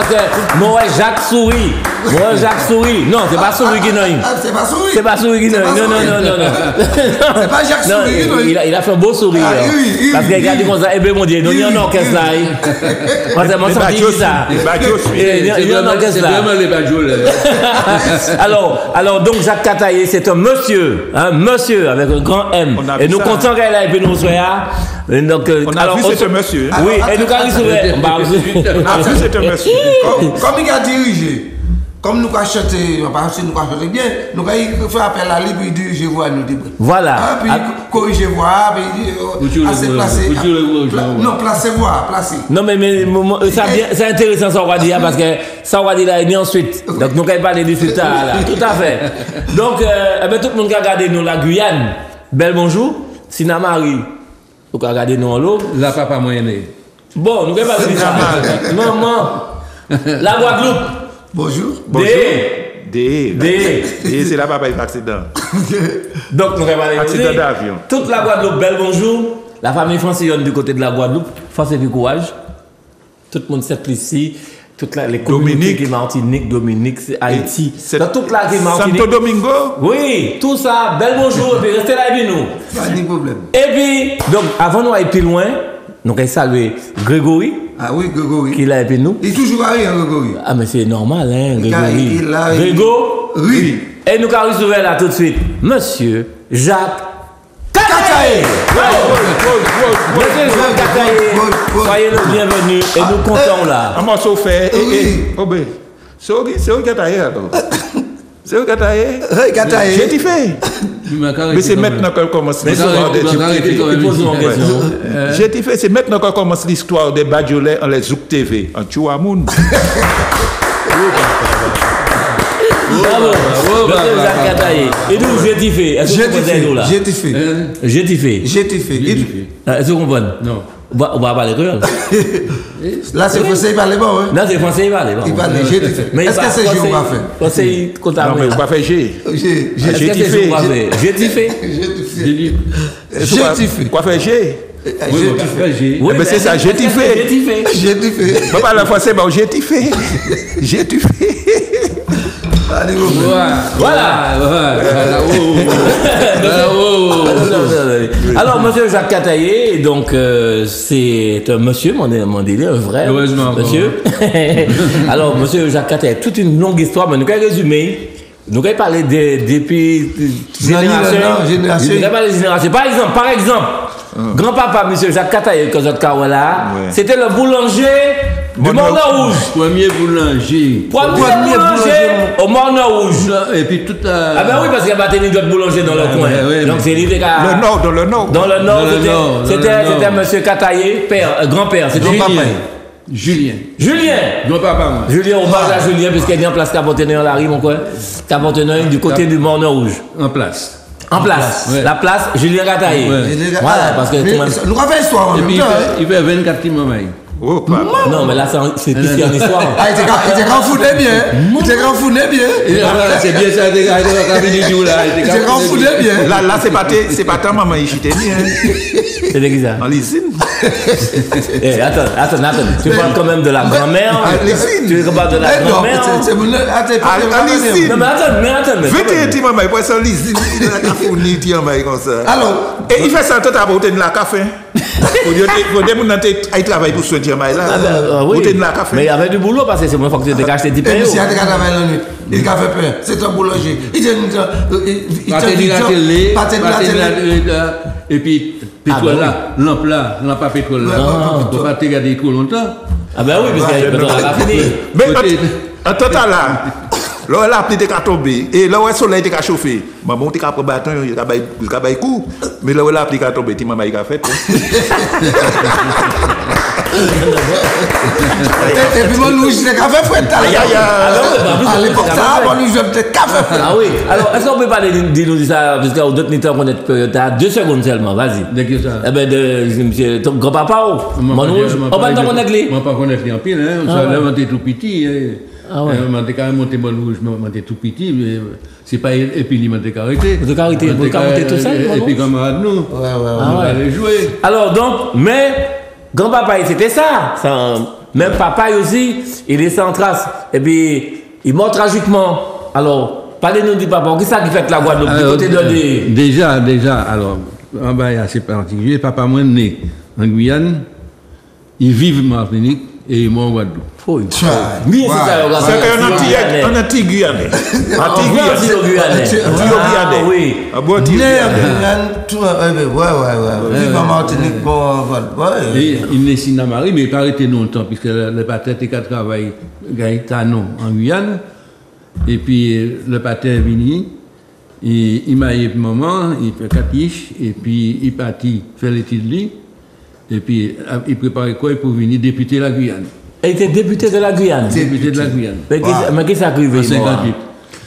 parce que moi, Jacques sourit. Moi, Jacques sourit. Non, c'est pas souris qui n'a. C'est pas souris. C'est pas souris qui n'a. Non. C'est pas Jacques souris qui n'a. Il a fait un beau sourire. Parce qu'il a dit comme ça, eh bien, mon Dieu, nous y en orchestre là. Moi, c'est mon senti ça. Il y en orchestre là. C'est vraiment les badjoules. Alors, donc, Jacques Kataye, c'est un monsieur avec un grand M. Et nous comptons qu'elle a et puis nous soyons. Donc, on a vu c'est un monsieur. Oui, et nous quand il s'ouvre, on a vu c'est un monsieur. Comme il a dirigé, comme nous avons chanté, parce que nous avons chanté bien, nous avons fait appel à lui pour diriger voix nous. Voilà. Puis corriger voix, puis assez placé. Non, placer voix, placer. Non, mais c'est intéressant ça on va dire parce que ça on va dire là et ensuite. Donc nous allons parler du futur là. Tout à fait. Donc tout le monde qui a regardé nous la Guyane. Bel bonjour. Sina Marie. Vous pouvez regarder nous en l'eau. La papa moyenné. Bon, nous allons parler de ça. Maman. La Guadeloupe. Bonjour. D, c'est là papa il fait accident. Donc nous allons parler accident d'avion. Toute la Guadeloupe, bel bonjour. La famille francillonne du côté de la Guadeloupe. Force et courage. Tout le monde sait ici. Toutes les communautés qui Martinique, Dominique, Haïti. Dans toute la qui Martinique. Santo Domingo. Oui, tout ça. Bel bonjour. Et puis restez là avec nous. Pas de problème. Et puis, donc, avant nous aller plus loin, nous allons saluer Grégory. Ah oui, Grégory. Qui est là avec nous. Il est toujours arrivé, Grégory. Ah, mais c'est normal, hein, Grégory. Grégory. Et nous allons recevoir là tout de suite, Monsieur Jacques Kataye. Monsieur Jacques Kataye, soyez le bienvenu et nous comptons là. Un morceau fait. C'est où Kataye alors? C'est où Kataye? J'ai dit fait. Mais c'est maintenant qu'on commence l'histoire des J'ai dit fait, c'est maintenant qu'on commence l'histoire des Badiolais en les Zouk TV, en Tchouamoun. Bravo, Monsieur Jacques Kataye. Et nous, j'ai fait. Est-ce que vous comprenez là? J'ai fait. Est-ce que vous comprenez? Non. On va parler créole. Là, c'est français, il parle bon, hein? Non, c'est français, il parle bon. Il parle, j'ai fait. Est-ce que c'est G ou pas fait? Conseil comptable. Non, mais vous pas fait G. J'ai fait. Quoi faire G? Oui, c'est ça, j'ai fait. Je parle en français, j'ai fait. Voilà. Alors, Monsieur Jacques Kataye, donc c'est un monsieur, mon délire, un vrai monsieur. Alors, Monsieur Jacques Kataye, toute une longue histoire, mais nous allons résumer. Nous allons parler depuis génération. Par exemple, grand-papa, Monsieur Jacques Kataye, que votre là, c'était le boulanger du Morne Rouge. Premier boulanger au Morne Rouge. Et puis toute la... Ah ben oui, parce qu'il y a tenu d'autres boulangers dans le coin. Donc c'est l'idée qu'à... Dans le nord. Dans le nord, c'était Monsieur Kataye, grand-père, c'était Julien. Grand-papa, moi. Julien, on parle à Julien, puisqu'il est en place Cabotenay, on arrive, mon coin. Cabotenay, du côté du Morne Rouge. En place. La place, Julien Kataye. Voilà, parce que... Nous avons fait histoire en même temps. Il fait 24 km. Non, mais là, c'est ici en histoire. Ah, il était grand fou bien. C'est bien ça, il était grand fou bien. Là, c'est pas ta maman, il chute bien. C'est qui ça? En lysine. Attends. Tu parles quand même de la grand-mère. Tu parles de la grand-mère. En lysine. Non, mais attends. Vite, maman, il peut être en lysine. Il a fourni, comme ça. Alors, et il fait ça tout à l'heure, il a café. Il travaille pour ce diamant là. Oui. Mais il y avait du boulot parce que c'est mon facteur de cash, c'est 10 pays. Il a travaillé la nuit. Il a fait peur. C'est un boulanger. Il et puis, pétrole là, lampe à pétrole là. Tu vas te garder trop longtemps. Ah ben oui, parce qu'il y a pétrole à fini. Mais en total là, là, la pluie était tombée. Et là, le soleil était chauffé. Maman, tu as pris le bâton, il a pris coup. Mais là, la pluie est tombée, tu m'as fait. Et puis, moi, nous, j'ai café frais. À l'époque, nous, j'ai café frais. Ah oui. Alors, est-ce qu'on peut parler de ça? Parce qu'il y a d'autres nitteurs qu'on est période. 2 secondes seulement, vas-y. De qui ça? Eh bien, de ton grand-papa ou mon rouge? On va pas connaître les. On va pas connaître les en pile, hein. On s'est tout petit. Ah ouais. On a quand même monté mon rouge, on était tout petit, mais c'est pas épilement de carité. De carité, tout ça. Et puis camarades nous, on allait jouer. Alors donc, mais grand-papa, c'était ça. Même papa aussi, il est sans trace. Et puis, il mort tragiquement. Alors, parlez-nous du papa. Qu'est-ce qui fait la Guadeloupe du côté de des... Déjà, alors, en bas, c'est particulier. Papa, moi, né en Guyane, il vit en Martinique et il est en Guadeloupe. Oui, c'est ça. C'est qu'un anti-Guyanais. Anti-Guyanais. Oui. Un bon anti-Guyanais. Vive en Martinique, Il est Sinamari, mais il n'a pas arrêté longtemps, puisque le pater était travaillé Gaïtano en Guyane. Et puis le pater est venu, il m'a eu un moment, il fait capiche, et puis il est parti faire l'étude de lui, et puis il préparait quoi pour venir député de la Guyane. Il était député de la Guyane. Député de la Guyane. Mais qu'est-ce qui s'est arrivé? En 58.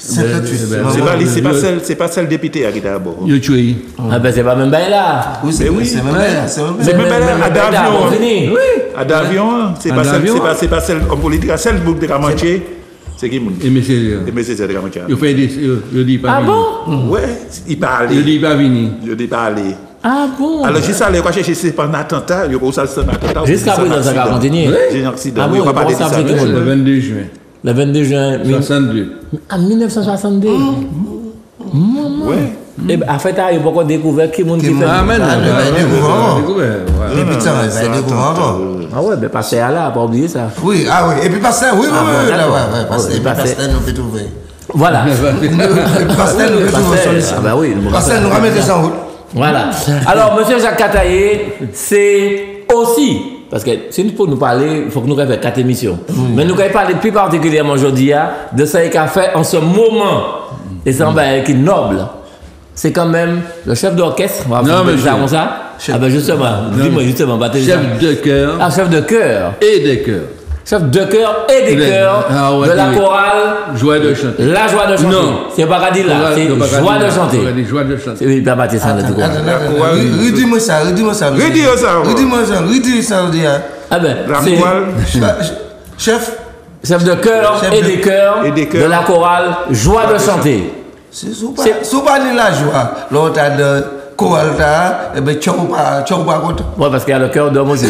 58. C'est pas celle député qui était à bord. Il a tué. Ah ben c'est pas même bien là. Oui, c'est même là. C'est même pas là, à d'avion. Oui. À d'avion, c'est pas celle en politique, celle de Camanché. C'est qui? Et monsieur. Et monsieur c'est de Camanché. Il fait des. Il dit pas. Ah bon? Ouais, il parle. Il dit pas venir. Il dit pas aller. Ah bon? Alors, j'ai ça, je chercher c'est pas un attentat, il y a ça, c'est un attentat. Jusqu'à présent, ça va continuer. J'ai un accident. Ah Oui, bon, on va parler de ça. Le 22 juin. Le 22 juin 62. En 1962. Ouais. Et bien, en fait, il y a beaucoup découvert qui monde qui fait. Ah, mais non. Depuis ça, il va découvrir. Ah ouais, ben passer à là, pas oublier ça. Oui, ah oui. Et puis Pasteur, oui, Ouais, Pasteur nous fait trouver. Voilà. Pasteur nous fait trouver solution. Ah bah oui. Pasteur nous ramène ça en route. Voilà. Alors, monsieur Jacques Cataillé, c'est aussi, parce que si nous pouvons nous parler, il faut que nous fassions 4 émissions. Mais nous allons parler plus particulièrement aujourd'hui de ce qu'il a fait en ce moment. Et c'est un bail qui est noble. C'est quand même le chef d'orchestre. On va faire ça comme ça. Ah ben justement, dis-moi justement. Chef de chœur. Ah, chef de chœur. Et des chœurs. Chef de chœur et des chœurs de la chorale. Joie de chanter. La joie de chanter. Non. C'est pas qu'à dire là, c'est joie de chanter. Joie de chanter. Oui, pas bâtir ça. Redis-moi ça. Redis-moi ça. Ah ben, c'est chef de chœur et des chœurs de la chorale Joie de chanter. C'est pas la joie. L'autre a de chorale, et bien, tu pas contre. Oui, parce qu'il y a le cœur d'homme aussi. Mais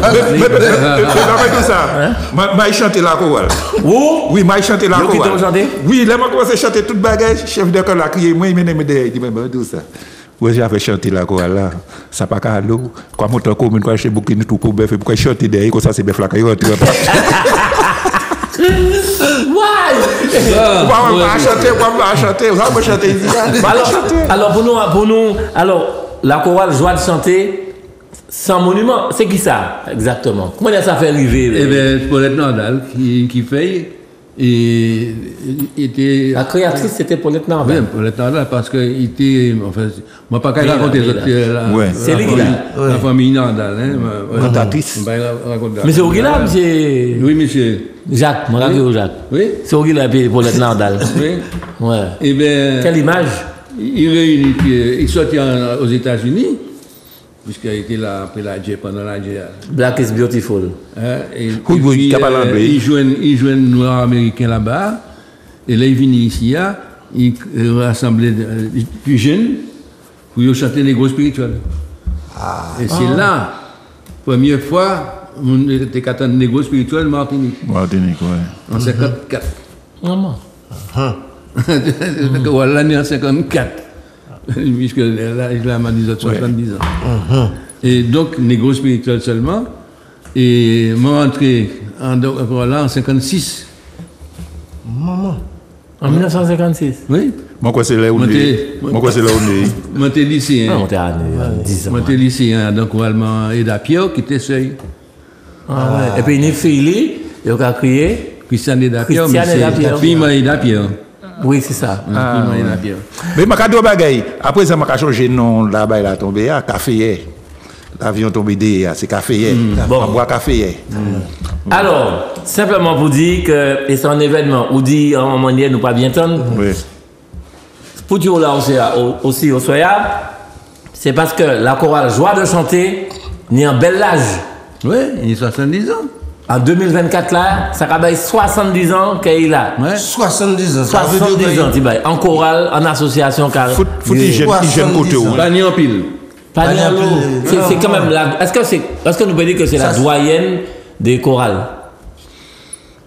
ça, chanter la chorale. Oui, moi chanter la chorale. Oui, là, moi commencé à chanter toute bagage. Chef de chœur l'a crié, moi, il m'a dit, il dit, mais tout ça. Oui, j'avais chanté la chorale là. Ça pas qu'à l'eau. Quand mon temps commune, quand je suis beaucoup de tout pour bœuf, pourquoi chanter derrière, comme ça, c'est bœuf là, qu'il rentre. Alors, la chorale Joie de chanter sans monument, c'est qui ça exactement? Comment ça fait arriver? Eh bien, c'est Paulette Nordal qui fait. Et était. La créatrice, c'était Paulette Nordal. Oui, Paulette Nordal, parce qu'il était. Enfin, moi, pas qu'à raconter c'est lui qui la famille Nordal. Cantatrice. Mais c'est où qu'il a, monsieur? Oui, monsieur. Jacques, mon ami Jacques. Oui. C'est où qu'il a Paulette Nordal? Oui. Ouais. Eh bien. Quelle image? Il réunit, il sortit aux États-Unis, puisqu'il a été là après la guerre, pendant la guerre. Black is beautiful. Il joue un noir américain là-bas, et là il vient ici, il rassemblait des plus jeunes pour chanter les gros spirituels. Et c'est là, première fois, on était qu'à entendre les gros spirituels Martinique. Martinique, oui. En 54. Maman. L'année en 54. Puisque là, il a 70 ans. Et donc, négro spirituel seulement. Et moi, entré là en 56. Maman. En 1956? Oui. Moi, quoi, c'est là où on est. Moi, c'est là où on est. Moi, j'étais lycéen. On était à 10 ans. Moi, j'étais lycéen. Donc, allemand et Dapier, qui était seuil. Et puis, il est filé, il a crié. Christiane et Dapier. Christiane et Dapier. Piment et Dapier. Oui, c'est ça. Piment et Dapier. Mais je vais bagaille. Après ça, je vais changer de nom là-bas, il a tombé à Café. L'avion tombé derrière, c'est Café. Bon. On boit Café. Alors, simplement pour dire que c'est un événement, où dit à un moment donné, nous pas bien entendre. Oui. Pour dire là aussi au Soya, c'est parce que la chorale Joie de chanter n'est un bel âge. Oui, il a 70 ans. En 2024 là, ça a 70 ans qu'il a. Ouais. 70 ans. 70 ans, en chorale, en association car. Faut il jeune côté où. Pas ni en pile. C'est quand même la. Est-ce que nous pouvons dire que c'est la doyenne des chorales?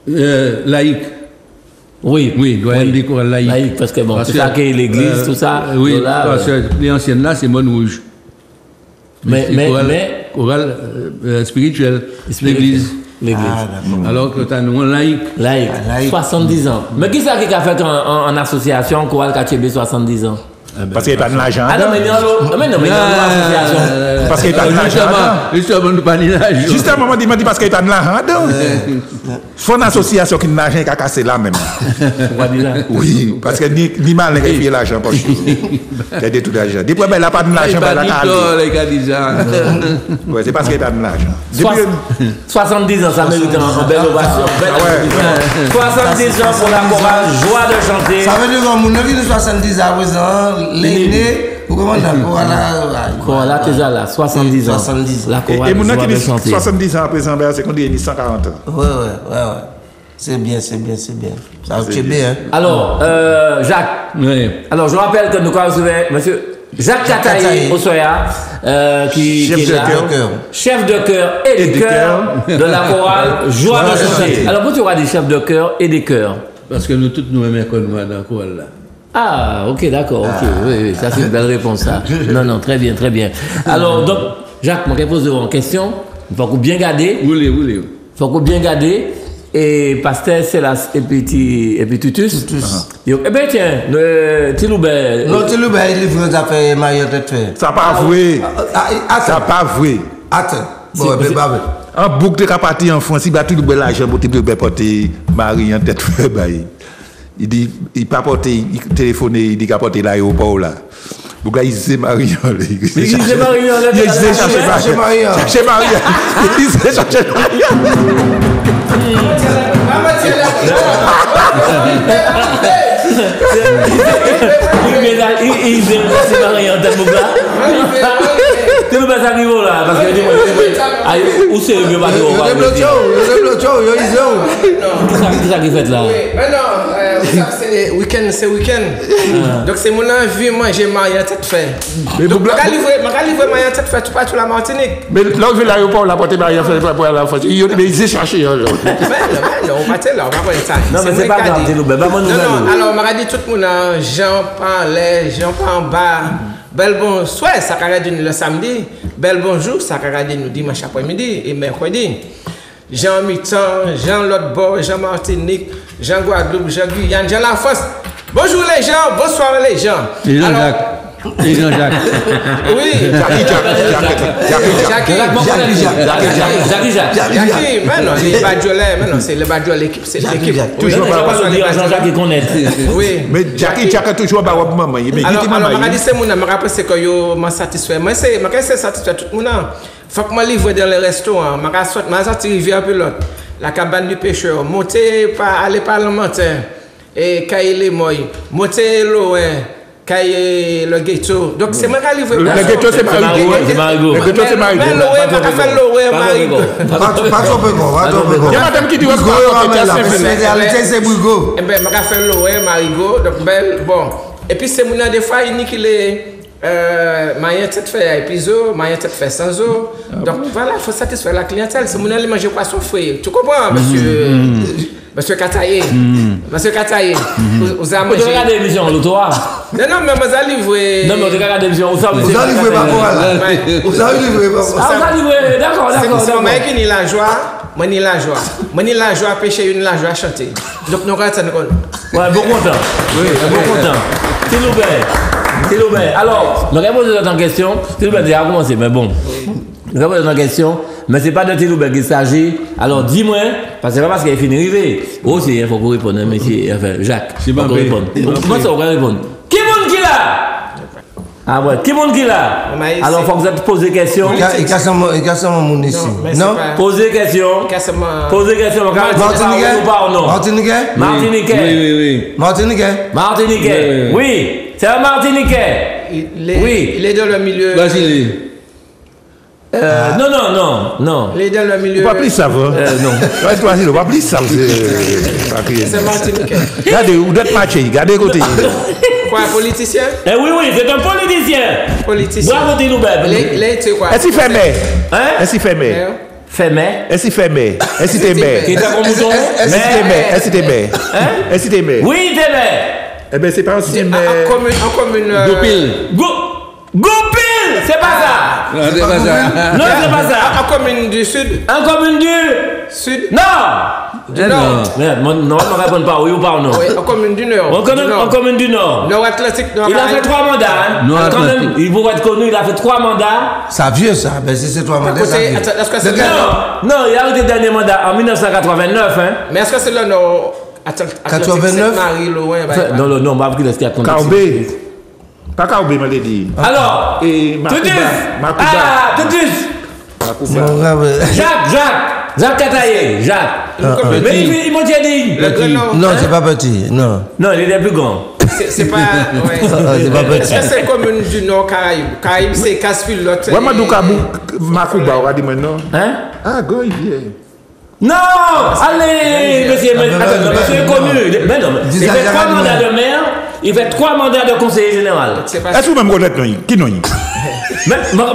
Laïque. Oui. Oui, doit être des chorales laïques. Laïque, parce que bon, c'est ça qui est l'église, tout ça. Oui, parce que les anciennes là, c'est Bonne Rouge. Mais chorale spirituelle, l'église. L'église. Alors que tu as nous laïque. Laïque. 70 ans. Mais qui c'est qui a fait en association chorale KTB 70 ans? Parce qu'il n'y a pas de l'argent. Ah non, mais non, mais association. Parce qu'il n'y a pas de l'argent. Justement, nous pas l'argent. Justement, on dit parce qu'il n'y a pas de l'argent. Il faut une association qui n'a l'argent qui a cassé là même. Oui, parce que ni mal n'a fait l'argent. Il y a des tout d'argent. Depuis qu'il n'a pas de l'argent, il n'y a pas de c'est parce qu'il n'y a pas de l'argent. 70 ans, ça mérite une belle ovation. 70 ans pour la chorale, joie de chanter. Ça veut dire que mon avis de 70 à présent, l'aîné, vous comprenez, Chorale, déjà là, 70 ans. 70 la chorale, et mon joie de qui chanter. 70 ans à présent, c'est qu'on dit 140 ans. Ouais. C'est bien. Ça va bien. Alors, Jacques. Oui. Alors, je rappelle que nous avons reçu monsieur Jacques Kataï Osoya, qui est là, chef de chœur et de chœur de la chorale Joie de chanter. Alors, pourquoi tu auras des chefs de chœur et des chœurs? Parce que nous tous nous aimons qu'on nous dans la chorale là. Ah, ok, d'accord, ok. Oui, ça c'est une belle réponse, ça. Non, très bien. Alors, donc, Jacques, je vais poser une question. Il faut qu'on bien garder. Oui. Il faut qu'on bien garder. Et Pasteur Célas et puis Tutus. Eh bien, tiens, Tiloubé. Non, Tiloubé, il livre des affaires mariées de fait. Ça pas vrai. Ça pas vrai. Attends. Bon, en boucle de parti en France, il va tout le l'argent pour te porter Marie en tête. Il dit, il pas porter, il téléphoner, il dit qu'il a porté l'aéroport là. Donc là, il disait Marie. Il disait Marie. Il disait chercher Marie. Chercher Marie. Il disait chercher Marie. Il disait Marie en tête. Tu ne peux pas arriver là parce que où c'est le mieux pas Qu'est-ce qu'il fait là? C'est week-end. Donc c'est mon envie, moi j'ai marié à tête fait. Mais donc je vais livrer marié à tête fait tout partout la Martinique. Mais là où je vais l'aéroport, la portée mariée pour la France. Il disait chercher. Non, on va là, on va voir ça. Non, mais c'est pas grave, non, alors on m'a dit tout le monde, Jean parlait, Jean pas en bas. Bel bonsoir, ça caradine le samedi. Bel bonjour, ça caradine le dimanche après-midi et mercredi. Jean Mitan, Jean l'autre bord, Jean Martinique, Jean Guadeloupe, Jean Guyane, Jean La France. Bonjour les gens, bonsoir les gens. Et Jean-Jacques. Et Jean-Jacques. Oui. Jackie, maintenant, les Badjolais, maintenant, c'est le Badjolais, l'équipe, c'est l'équipe. Toujours pas Jean-Jacques qui connaît. Oui. Mais Jackie toujours pas maman. Alors, je dis c'est mon je rappelle c'est que je suis satisfait. Moi, c'est satisfait tout le monde. Faut que je livre dans les restaurants. Je sorti rivière pilote, la cabane du pêcheur, monter par aller parlementaire et cailler les moyens, monter l'eau. Le ghetto. Donc c'est moi qui livre. Le ghetto c'est Marigot. Le ghetto c'est Marigot. Mais l'eau, pas faire l'eau, Marigot. Pas trop peu. Il y a madame qui dit que c'est Brigo. Eh bien, je vais faire l'eau, Marigot. Donc, bon. Et puis, c'est mon des fois, il nique les. Maïen tête fait épisode, maïen tête fait sans eau. Donc, voilà, il faut satisfaire la clientèle. C'est mon aller manger poisson frais. Tu comprends, Monsieur Kataye. Monsieur Kataye. Vous avez mangé. Vous regardez l'émission, l'autoir. Non, mais vous avez livré. Non, mais vous regardez l'émission, vous avez livré par quoi? Vous avez livré par quoi? Ah, vous avez livré, d'accord. C'est moi qui ni la joie. Moi ni la joie pêcher, une la joie chanter. Donc nous regardons ça. Ouais, bon content. Oui, bon content. Tiloubé. Alors, je vais poser une question. Tiloubé déjà commencé, mais bon. Je vais poser une question. Mais ce n'est pas de Tiloubé qu'il s'agit. Alors dis-moi, parce que c'est pas parce qu'il est fini d'arriver. Oh, il faut qu'on réponde, monsieur Jacques. C'est pas répondre. Comment ça, on va répondre? Qui est-ce qui là? Ah ouais, qui est-ce qui là? Alors, il faut que vous posez des questions. Il casse mon ici. Non? Posez des questions. Posez des questions. Martiniquais. Oui. C'est un Martiniquais. Il est dans le milieu. Basile. Non. Il est dans le milieu. Pas plus ça, va. Non. Pas plus ça. C'est Martiniquais. Regardez, où d'être matché, regardez côté. Quoi, un politicien? Oui, c'est un politicien. Politicien. Bravo, Tiloubé. Il est quoi? Est-ce qu'il fait mai? Est-ce qu'il fait mai? Fermé. Est-ce qu'il fait mais? Est-ce qu'il t'aimait? Qui était comme mouton? Est-ce qu'il t'aimait? Est-ce qu'il t'aimait? Est-ce qu'il t'aimait? Oui, t'aimais. Eh bien, c'est pas aussi mais... En commune. Goupil. Goupil! C'est pas ça! Non, c'est pas ça. Non, c'est pas ça! En commune du Sud. En commune du Sud. Non! Du Nord. Merde, non, on ne répond pas oui ou pas ou non. Oui, en commune du Nord. En commune du Nord. Nord-Atlantique, Il a fait 3 mandats. Hein. Nord-Atlantique. Il pourrait être connu, il a fait 3 mandats. Ça vieux ça, ben si c'est 3 mandats, ça vieux. Est-ce que c'est Non, il a arrêté le dernier mandat en 1989. Hein. Mais est-ce que c'est le Nord? 89? Marie, loin. Non, non, on va dire ce qu'il y a contre. Kaoubé. Pas Kaoubé, me l'a dit. Alors, Et Toutis. Makouba. Ah, Toutis. Jacques Kataye, Jacques. Mais il m'a dit. Le Grand Nord. Non, c'est pas petit, non. Non, il est plus grand. C'est pas. Ouais. C'est pas petit. Est-ce que c'est commune du Nord Caraïbes? Caraïbes, c'est Casse-Fil, l'autre. Ouais, Madou Kabou, Makouba, on va dire maintenant. Hein? Ah, go, il vient. Non! Allez, monsieur, monsieur est connu. Mais non, il fait 3 mandats de maire, il fait 3 mandats de conseiller général. C'est pas. Est-ce que vous me connaissez, non? Qui non? Mais,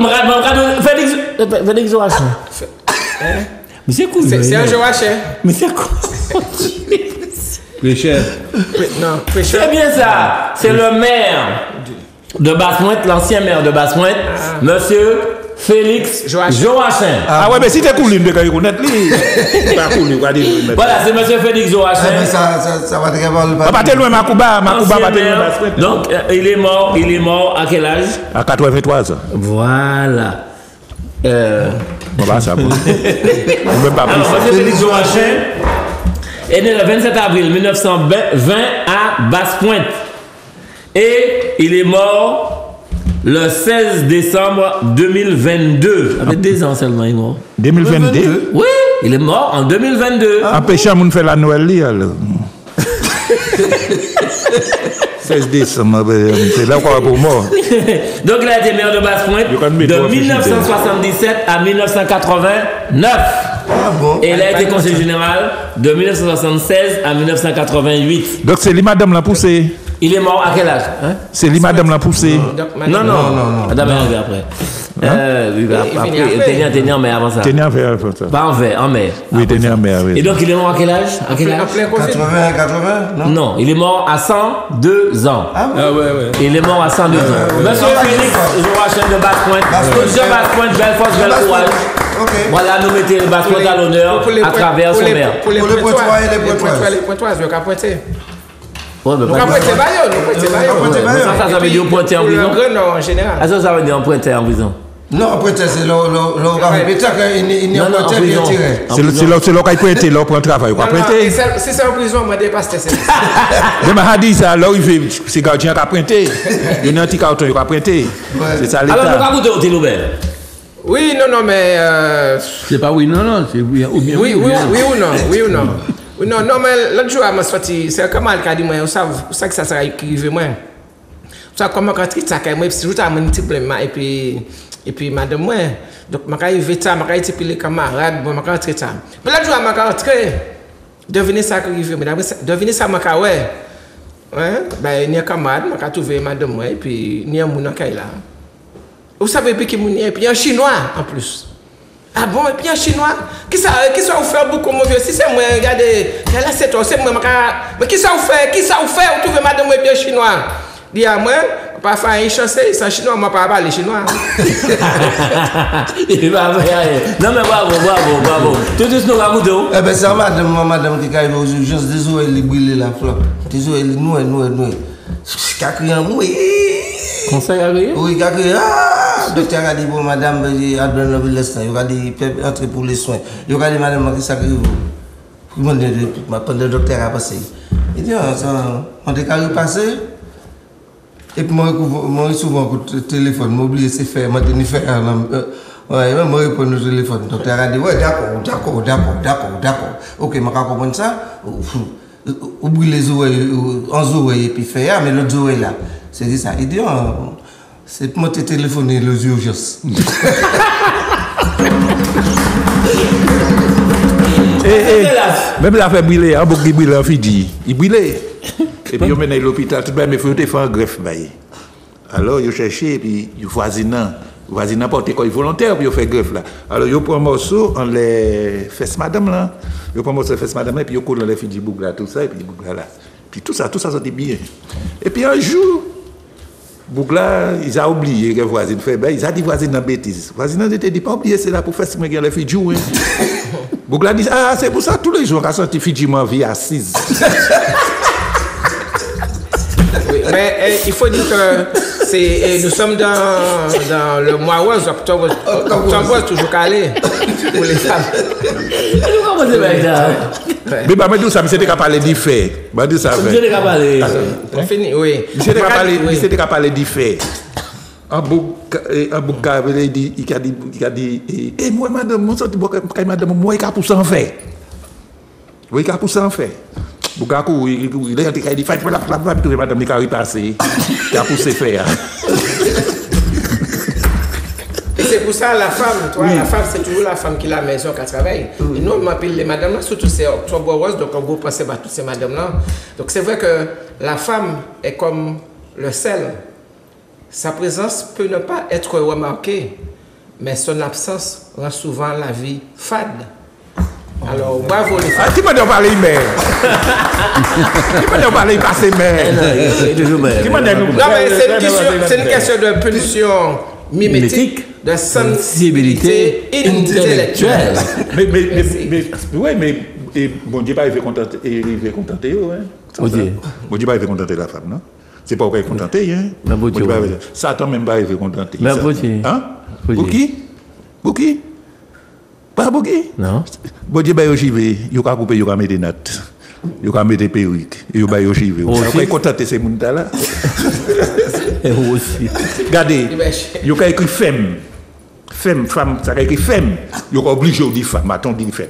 Félix Joachim. Mais c'est cool. C'est un Joachim. Mais c'est quoi? Pécheur. Non, C'est bien ça. C'est le maire de Basse-Pointe, l'ancien maire de Basse-Pointe, monsieur Félix Joachim. Ah ouais, mais si t'es cool, il me connaître, lui. Pas cool, il va dire. Voilà, c'est monsieur Félix Joachim. Ça va très mal. Pas très loin, Makouba, pas très loin. Donc, il est mort à quel âge? À 83 ans. Voilà. Bon, bah, ça va. Même pas Alors, plus. monsieur Félix Joachim est né le 27 avril 1920 à Basse-Pointe. Et il est mort le 16 décembre 2022. Avec 2 ans seulement, il est mort. 2022? Oui, il est mort en 2022. Empêcher à moun faire la Noël, li, alors. 16 décembre, c'est là qu'on pour moi. Donc il a été maire de Basse-Pointe de 1977 à 1989. Ah bon? Et il a été conseiller général de 1976 à 1988. Donc c'est lui, madame, l'a poussé. Il est mort à quel âge? Hein? C'est lui, madame, l'a poussé. Non. Madame est arrivée après. Après, tenir en mer avant ça. Tenir en mer, ça. Pas en mer. Oui, tenir en mer, oui. Et donc il est mort à quel âge? À quel âge? 80, non? Non, il est mort à 102 ans. Ah Ah ouais. Il est mort à 102 ans. Monsieur Félix Joachim de Basse-Pointe. Monsieur Basse-Pointe, belle force, belle courage. Voilà, nous mettons le Basse-Pointe à l'honneur à travers son maire. Pour les pointoises, les pointoises, je vais pointer. Ouais, mais Nous avons pointé Bayo. Ça veut dire pointer en prison? En général. Ah, ça veut dire pointer en prison? Non, peut-être c'est il n'y a pas de bien tiré. C'est là qu'il peut être, là pour un travail. Si c'est en prison, on m'a dépassé. Je m'a dit ça, là, il fait, c'est gardien qui a pointé. Il y a un petit carton qui a pointé. C'est ça l'État. Alors, nous avons goûté au Tilobert. Oui, non, mais. C'est pas oui, non, c'est oui ou bien. Oui ou non. Oui, non, mais l'autre jour, je me suis dit, c'est comme elle qui a dit, moi, ça que ça sera écrivé, moi. Ça, comment quand tu as moi, si je t'ai amené un petit problème, et puis, madame, moi, donc, je vais arriver ça, je vais être les camarades, bon, je vais rentrer ça. Mais l'autre jour, je vais rentrer, devinez ça qui arrive, devinez ça, je vais ouais. Ben, il y a un camarade, je vais trouver madame, moi, et puis, il y a un moun qui est là. Vous savez, puis, il y a un chinois, en plus. Ah bon, et puis un chinois, qui ça vous fait beaucoup, mon vieux? Si c'est moi, regardez, là c'est toi, c'est moi, mais qui ça vous fait? Vous trouvez madame et puis un chinois? Dis à moi, pas faire une chance, c'est un chinois, moi pas parler chinois. Non mais bravo. Tout ce nous avons goûté. Eh bien, c'est madame qui arrive aux urgences, désolé, elle est brûlée la fleur. Désolé, elle est nouée. Kakri en mouille. Conseil à lui? Oui, kakri. Docteur a dit pour madame, il a donné le l'instant. Il a dit, entrer pour les soins. Il a dit, madame, qui ça que vous? Pendant le docteur a passé. Il dit, on est carré passé. Et puis, moi, souvent, le téléphone, m'oublie, c'est fait, moi, je fais ouais, moi, je réponds au téléphone. Le docteur a dit, ouais, d'accord. Ok, je comprends ça. Oublie les oreilles, en oreilles, et puis fait, mais l'autre oreille là. C'est ça. Il dit, c'est pour te téléphoner les urgences. Même la fait brûler, un bouc qui brûle en Fidji. Il brûlait. Et puis, il mène à l'hôpital, tout le monde, il faut faire un greffe. Alors, il cherchait, et puis, il voisinant. voisine n'importe quoi volontaire puis fait greffe là. Alors yo prend morceau on les fesses madame là. Yo prend morceau fesses madame là puis yo colle les filles du bougla tout ça et puis bougla là. Puis tout ça c'était bien. Et puis un jour bougla ils a oublié que voisine fait ben ils a dit voisine dans bêtise. Voisine a dit pas oublier c'est là pour faire ce que les filles jouent. Bougla dit ah c'est pour ça tous les jours quand sorti fille du vie assise. Oui, mais il faut dire que nous sommes dans le mois rose, octobre toujours calé pour les femmes. Comment c'est bien ça? Mais bah mais ça c'était qu'à parler d'effet. Bah ça fait. C'était qu'à parler. On finit oui. C'était qu'à parler d'effet. Un bouc il dit et moi madame moi sorti madame moi il a pour ça en fait. Oui, il a pour ça en fait. Bougakou, il est dit fait la madame il a passé. Il a poussé faire. Et c'est pour ça la femme, toi, la femme c'est toujours la femme qui est à la maison qui travaille. Et nous on m'appelle les madames là, surtout c'est octobre rose, donc on va penser à toutes ces madames là. Donc c'est vrai que la femme est comme le sel. Sa présence peut ne pas être remarquée, mais son absence rend souvent la vie fade. Alors, bravo les femmes. Qui m'a dit on parler mais qui m'a dit on parler passer mais non mais c'est une question de pulsion mimétique, de sensibilité intellectuelle. Mais bon Dieu pas il veut contenter bon Dieu pas il veut contenter la femme non c'est pas qu'il veut contenter hein Satan même pas il veut contenter hein pour qui pas pour qui non bon Dieu bah yo chivé yo ka couper yo ka mettre des notes yo ka mettre des perruques yo ba yo chivé on va contenter ces monde là aussi regardez yo ka écrit femme ça ka écrit femme yo ka obligé de dire femme attends dit femme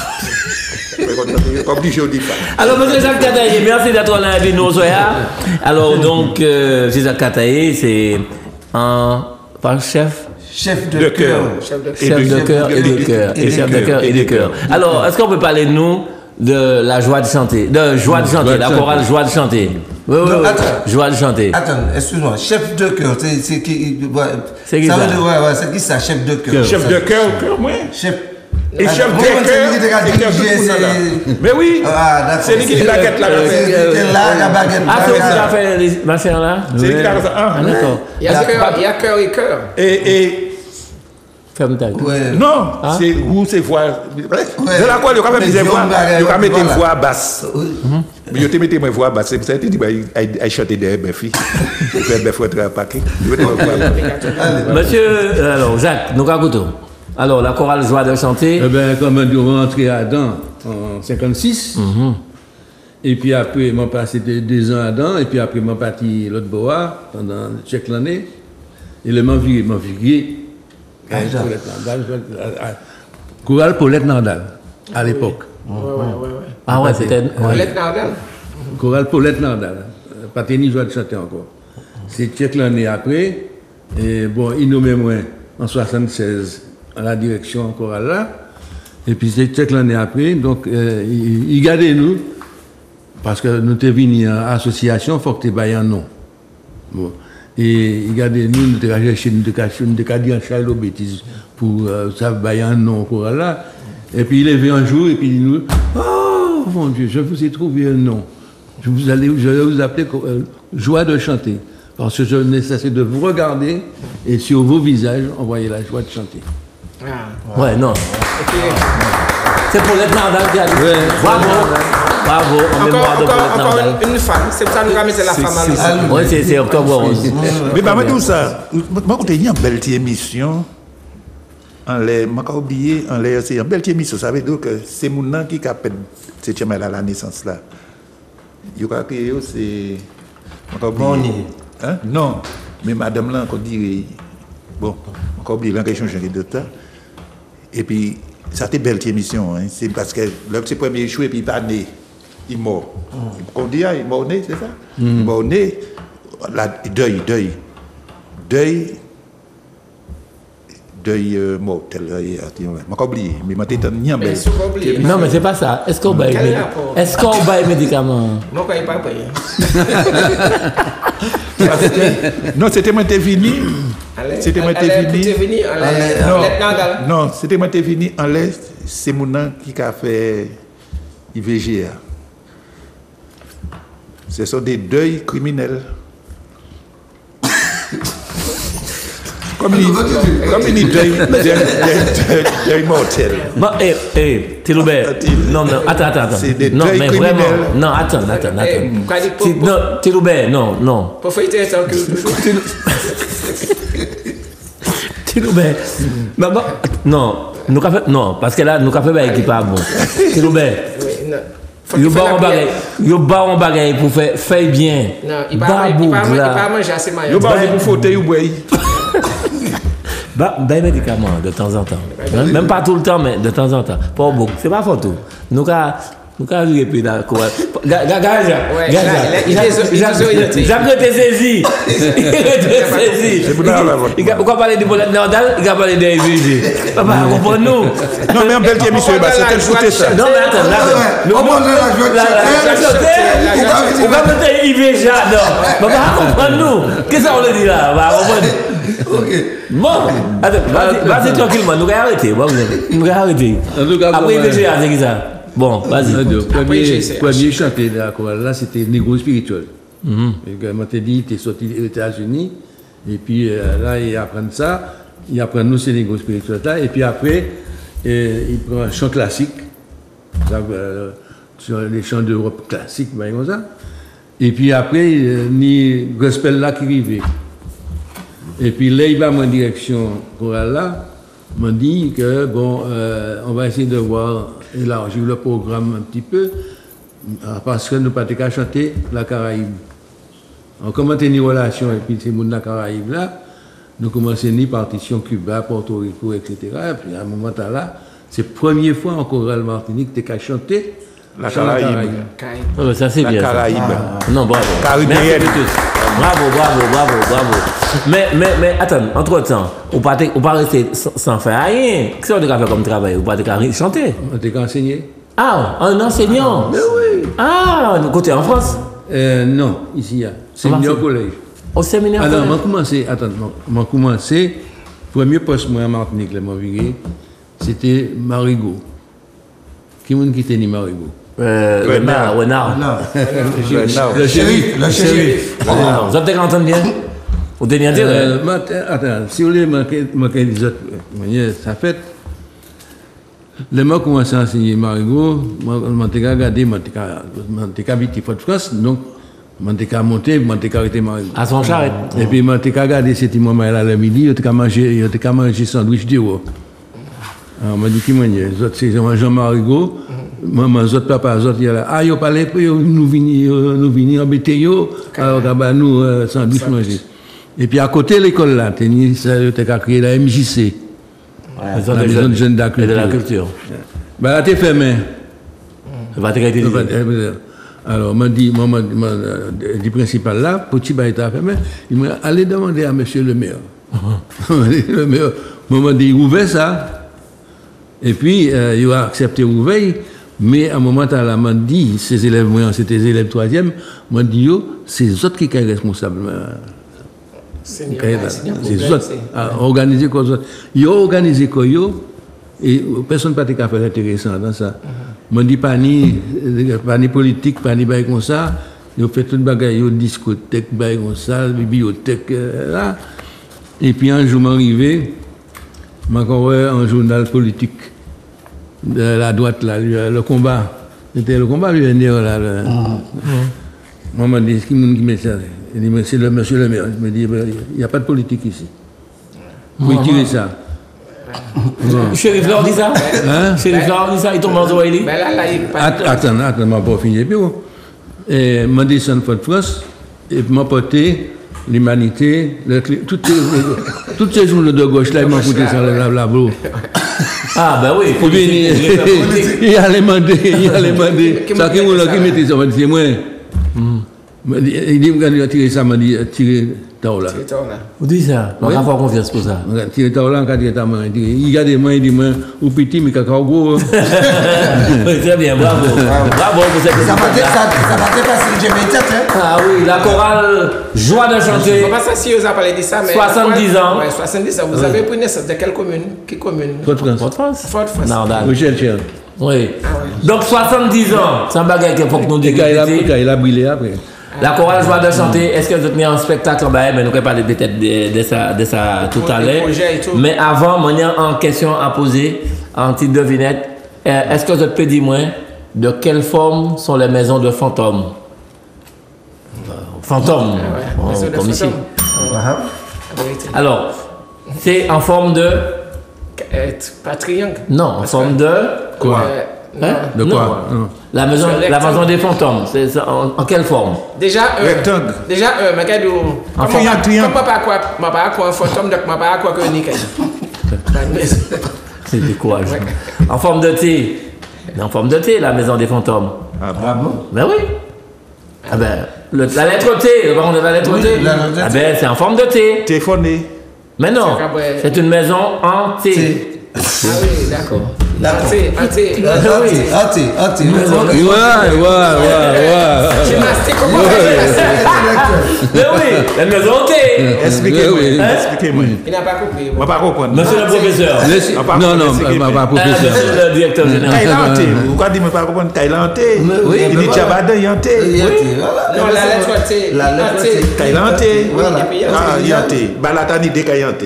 alors, M. Jacques Kataye, merci d'être là avec nous. Alors, donc, c'est Jacques Kataye, c'est un chef de cœur. Chef de cœur et de cœur. Et chef de cœur et de cœur. Alors, est-ce qu'on peut parler de nous de la joie de chanter, la chorale joie de chanter? Oui, joie de chanter. Attends, excuse-moi, chef de cœur, c'est qui? C'est qui ça? C'est qui ça, chef de cœur? Chef de cœur, moi? Chef. Et chef de cœur, mais oui, c'est lui qui dit la quête là. La baguette. Ah, c'est qui a fait ma chère là? C'est lui qui a fait ça. Ah, d'accord. Il y a cœur et cœur. Et ferme ta gueule. non, c'est où c'est voix. De la quoi, il y a quand même des voix. Il y a mettre une voix basse. Mais il y a mis une voix basse. C'est pour ça qu'il dit qu'il chante des filles. Il faut être un paquet. Monsieur, alors, Jacques, nous racontons. Alors, la chorale joie de chanter. Eh bien, comme nous sommes rentrés à Adam en 56, et puis après, je passé 2 ans à Adam, et puis après, je suis parti l'autre bois pendant chaque année, et le m'a viré. Chorale Paulette Nardal, à l'époque. Ah ouais, c'était. Paulette Nardal. Chorale Paulette Nardal. Pas ni joie de chanter encore. C'est chaque année après, et bon, il nommait moi en 76. À la direction chorale là, et puis c'est quelques l'année après, donc il gardait nous, parce que nous étions venus en association, il faut que tu aies un nom. Bon. Et il gardait nous, nous avons cherché, nous avons dit en Charles bêtises pour ça, un nom chorale là, et puis il est venu un jour, et puis il nous dit, oh mon Dieu, je vous ai trouvé un nom, je vais vous appeler joie de chanter, parce que je nécessite de vous regarder, et sur vos visages, envoyer la joie de chanter. Ah. Ouais, non. Okay. C'est pour les Nardal qui a dit. Bravo, en mémoire de Paulette Nardal. Encore une femme, c'est pour ça que nous avons mis la femme à l'eau. Oui, c'est octobre rose. Mais bah, tout ça, moi, quand il y a une belle émission, je oublié, c'est une belle émission, ça veut dire que c'est mon nom qui a fait cette à la naissance là. Il y a créé, c'est. Bonnie. Hein? Non, mais madame là, on dirait. Bon, on oublié la question de temps. Et puis, ça a été une belle émission. Hein. C'est parce que le petit premier échoué, et puis il n'est pas né. Il est mort. On dit, il est mort né, c'est ça? Il est mort né. Deuil mortel. Je n'ai pas oublié. Mais je n'ai oublié. Non, mais c'est pas ça. Est-ce qu'on va aimer médicaments? Moi, je ne vais pas payer. Non, c'était moi qui venu. C'était moi qui venu. Non, c'était moi qui venu en l'Est. C'est mon nom qui a fait IVGA. Ce sont des deuils criminels. Comme il deuil mortel. Tiloubert. Non, attends. C'est des non, deuils mais criminels. vraiment. Non, attends. Non, Tiloubert, non. Pour faire intéressant que Tiloubert. Non, non, parce que là, nous avons fait qui pas bon. Tiloubert. Yo ba on bagay pour faire bien. Non, il pas manger assez maillot. Yo ba pour fauteuil ou boy. Des médicaments de temps en temps. Même pas tout le temps, mais de temps en temps. Pas beaucoup. C'est pas photo. Nous avons vu puis là quoi. Gaja. Jacques était saisi. Il va parler de Bolette Nordal, il va parler des IVG. Papa, comprends-nous. Non, mais un bel qui monsieur, c'est quel fouté ça. Non, mais attends, on va mettre IVG là. Papa, comprends-nous. Qu'est-ce qu'on le dit là? Bon, vas-y tranquillement, nous allons arrêter. Après IVG, c'est qui ça? Bon, vas-y. Premier chanté là, c'était Négro spirituel. Moi, t'ai dit, t'es sorti des États-Unis, et puis là, ils apprennent ça, ils apprennent nous, c'est Négro spirituel là, et puis après, ils prennent un chant classique, sur les chants d'Europe classiques, comme ça, et puis après, ni gospel là qui arrivait. Et puis là, il va en direction chorale là, m'a dit que, bon, on va essayer de voir élargir le programme un petit peu, parce que nous n'avons pas chanter la Caraïbe. On commence une relation et puis c'est monde la Caraïbe là, nous commençons une partition Cuba, Porto Rico, etc. Et puis à un moment là, c'est la première fois en chorale Martinique que tu as chanté la Caraïbe. Oh, ça c'est bien. La Caraïbe. Non, bravo. Caribéenne. Bravo. Mais attends, entre-temps, on ne pas rester sans faire rien. Qu'est-ce qu'on a fait comme travail? On ne pas chanter? On t'a enseigné. Ah, un enseignant? Mais oui. Ah, côté en France? Non, ici, séminaire collège. Au séminaire collège? Alors, j'ai commencé, premier poste moi en Martinique, c'était Marigot. Qui est-ce qui était Marigot? Renard. Le shérif. Vous avez entendu bien? Vous avez intérêt? Attends, si vous voulez, ça fait. Le mois commencé à enseigner Marigot, je suis regardé, je suis habité en France, donc je suis monté, je suis arrêté Marigot. À son charrette. Et puis je suis regardé cet moment là le midi, je suis mangé sandwich de haut. Alors, je dit qui mange? C'est Jean Marigot. Maman, zot papa, zot y a là. Ah, yo parlé, nous venir embêter yo. Alors, nous sandwich manger. Et puis à côté de l'école là, tu as créé la MJC. La maison de jeunes de la culture. Ben là, tu es fermé. Alors, m'a dit principal là, petit bail était fermé. Il m'a allé demander à monsieur le maire. Le maire m'a dit ouvert ça. Et puis, il a accepté ouvert. Mais à un moment, là, m'a dit, ces élèves, moi, c'était des élèves troisième, m'a dit, yo, c'est les autres qui sont responsables. C'est les autres. Organiser comme ça. Ils ont organisé comme yo, et personne n'a pas fait intéressant dans ça. M'a dit, pas ni politique, pas ni bail comme ça. Ils ont fait toute bagaille, ils discothèque, bail comme ça, bibliothèque, là. Et puis un jour, m'arrivé, m'a encore un journal politique. De la droite, là, le combat. C'était le combat, lui, là. Moi, m'a dit, qui met ça? Il dit, c'est le monsieur le maire. Il me dit, il n'y a pas de politique ici. Vous tirez ça. Chérif leur dit ça? Chérif leur dit ça, il tombe en Zoélie? Attends, je ne vais pas finir. Et m'a descendu de France, et m'a porté l'humanité, toutes ces jours de gauche, là, il m'a foutu ça, la boue. Ah, ben oui, il allait demander. Ça qui mettait ça, c'est moi. Il dit que tirer ça, m'a dit tirer Taola. Vous dites ça, on va avoir confiance pour ça. Tirer Taola, quand il est à moi, il regarde moi, il dit moi, ou petit, mais cacao gros. Oui, très bien, bravo. Bravo pour cette Ça va dépasser le GP4, hein? Ah oui, la chorale Joie de chanter. On va pas si vous avez parlé de ça, mais. 70 ans. Oui, 70 ans. Vous avez pris naissance de quelle commune? Quelle commune? Fort-France. Fort-France. Non, Michel. oui. Donc 70 ans, c'est un bagage qu'il faut que nous disions. Il a brillé après. La chorale Joie de chanter, est-ce que vous tenez un spectacle? Mais nous allons parler peut-être de ça tout à l'heure. Mais avant, moi, il y a une question à poser en petite devinette. Est-ce que vous pouvez dire moi de quelle forme sont les maisons de fantômes? Fantômes, comme ici. Alors, c'est en forme de... Pas triangle. Non, en forme de... Quoi? De quoi? La maison des fantômes, c'est en quelle forme? Déjà rectangle. Déjà mais regarde comme pas quoi un fantôme donc pas quoi que nickel. C'est du courage. En forme de T. En forme de T, la maison des fantômes. Ah bon? Ben oui. Ah ben, la lettre T, on a la lettre T. Ah ben, c'est en forme de T. Téléphoné. Mais non, c'est une maison en T. Ah oui, d'accord. Anté. Gymnastique, comment Mais oui, la maison T. Expliquez-moi. Il n'a pas compris. Je ne pas comprendre. Monsieur le professeur. Non, pas professeur. Monsieur le directeur général. Kailante. Pourquoi dire que je ne pas comprendre Kailante? Il dit Tchabada, Yante. Non, la lettre T. La lettre T. Kailante. Voilà. Ah, Yante. Balatani de Kayante.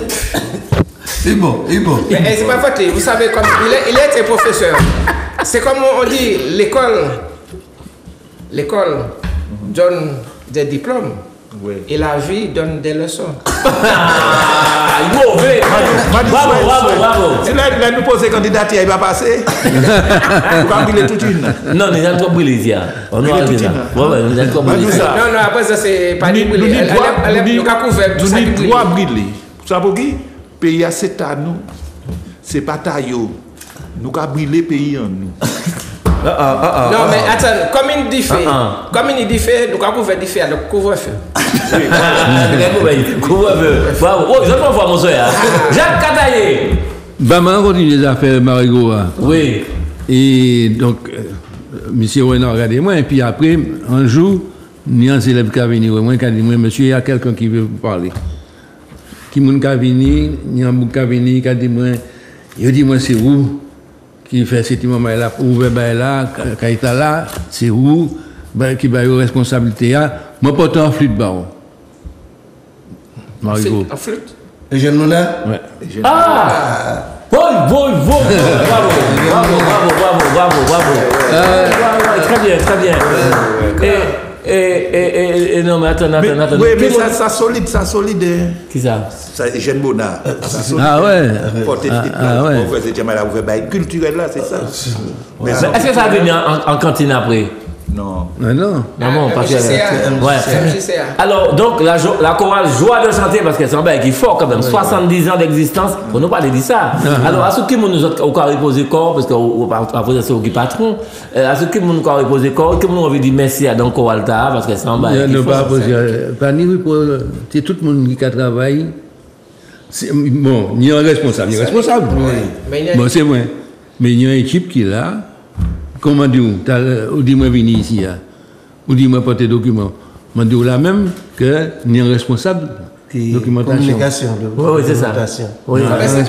Ibo. Mais c'est pas faute. Vous savez, comme il était professeur. C'est comme on dit, l'école donne des diplômes. Oui. Et la vie donne des leçons. Mauvais. Bravo. Si là, nous posons candidature, il va passer. Pourquoi il est toute une? Non, il y a trop brûlé ici. On a dit ça. Il y a trop brûlé. Non, après ça, c'est pas du brûlé. Elle a couvert tout ça. Nous droit brûler. Vous savez qui? Pays à cet anneau, c'est pas taillot. Nous avons brûlé le pays en nous. Non, mais attends, comme il dit fait, nous avons couvert fait le couvre-feu. Couvre-feu. Bravo. Oh, je peux voir mon soeur. Jacques Kataye. Bah, on continue les affaires Marigoa. Oui. Et donc, monsieur Renan, regardez-moi, et puis après, un jour, il y a un élève qui a venu, moi, qui a dit, monsieur, il y a quelqu'un qui veut vous parler. Qui m'a venu, il y a un qui a venu, qui a dit, il dit, c'est vous qui fait cette moment là, ouvert là, quand il est là, c'est vous qui va avoir responsabilité. Moi, porte un flûte baron. Marigot. En flûte? Et je nous là? Ouais. Ah! Bravo. Très bien. Et non, mais attends. Oui, mais ça solide. Qui ça? Ça, Jeanne Bonnard. Ah ouais. C'est culturel là, c'est ça. Mais est-ce que ça va venir en cantine après? Non. Non. Non, parce que. MJCA. Alors, donc, la chorale Joie de chanter, parce que c'est un bail qui est fort quand même, 70 ans d'existence, on nous parle de ça. Alors, à ce qui nous a reposé corps, parce qu'on va poser ça au patron, à ce qui nous a reposé corps, que nous avons dit merci à donc chorale parce que c'est un bail qui est fort. C'est tout le monde qui travaille. Bon, il y a un responsable. Bon, c'est moi. Mais il y a une équipe qui est là. Comment dire, dis-moi venir ici, ou dis-moi porter documents. Je dis là même que il y a un responsable documentation. Communication. Oui, c'est ça. Oui,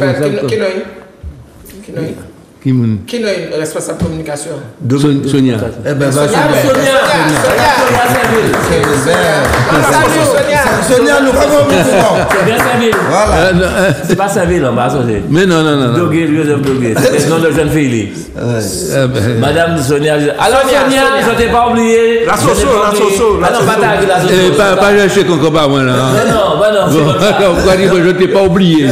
Qui est le responsable de communication? Sonia. Eh ben, Sonia, nous faisons c'est bien Saint-Ville. Voilà. C'est pas Saint-Ville, on va associer. Mais non. Dogué, Joseph Dogué. C'est le nom de jeune fille. Madame Sonia. Alors Sonia, je t'ai pas oublié. La Soso. Ah non, pas la Soso. Pas chercher qu'on combat moi là. Non. Pourquoi dire que je t'ai pas oublié?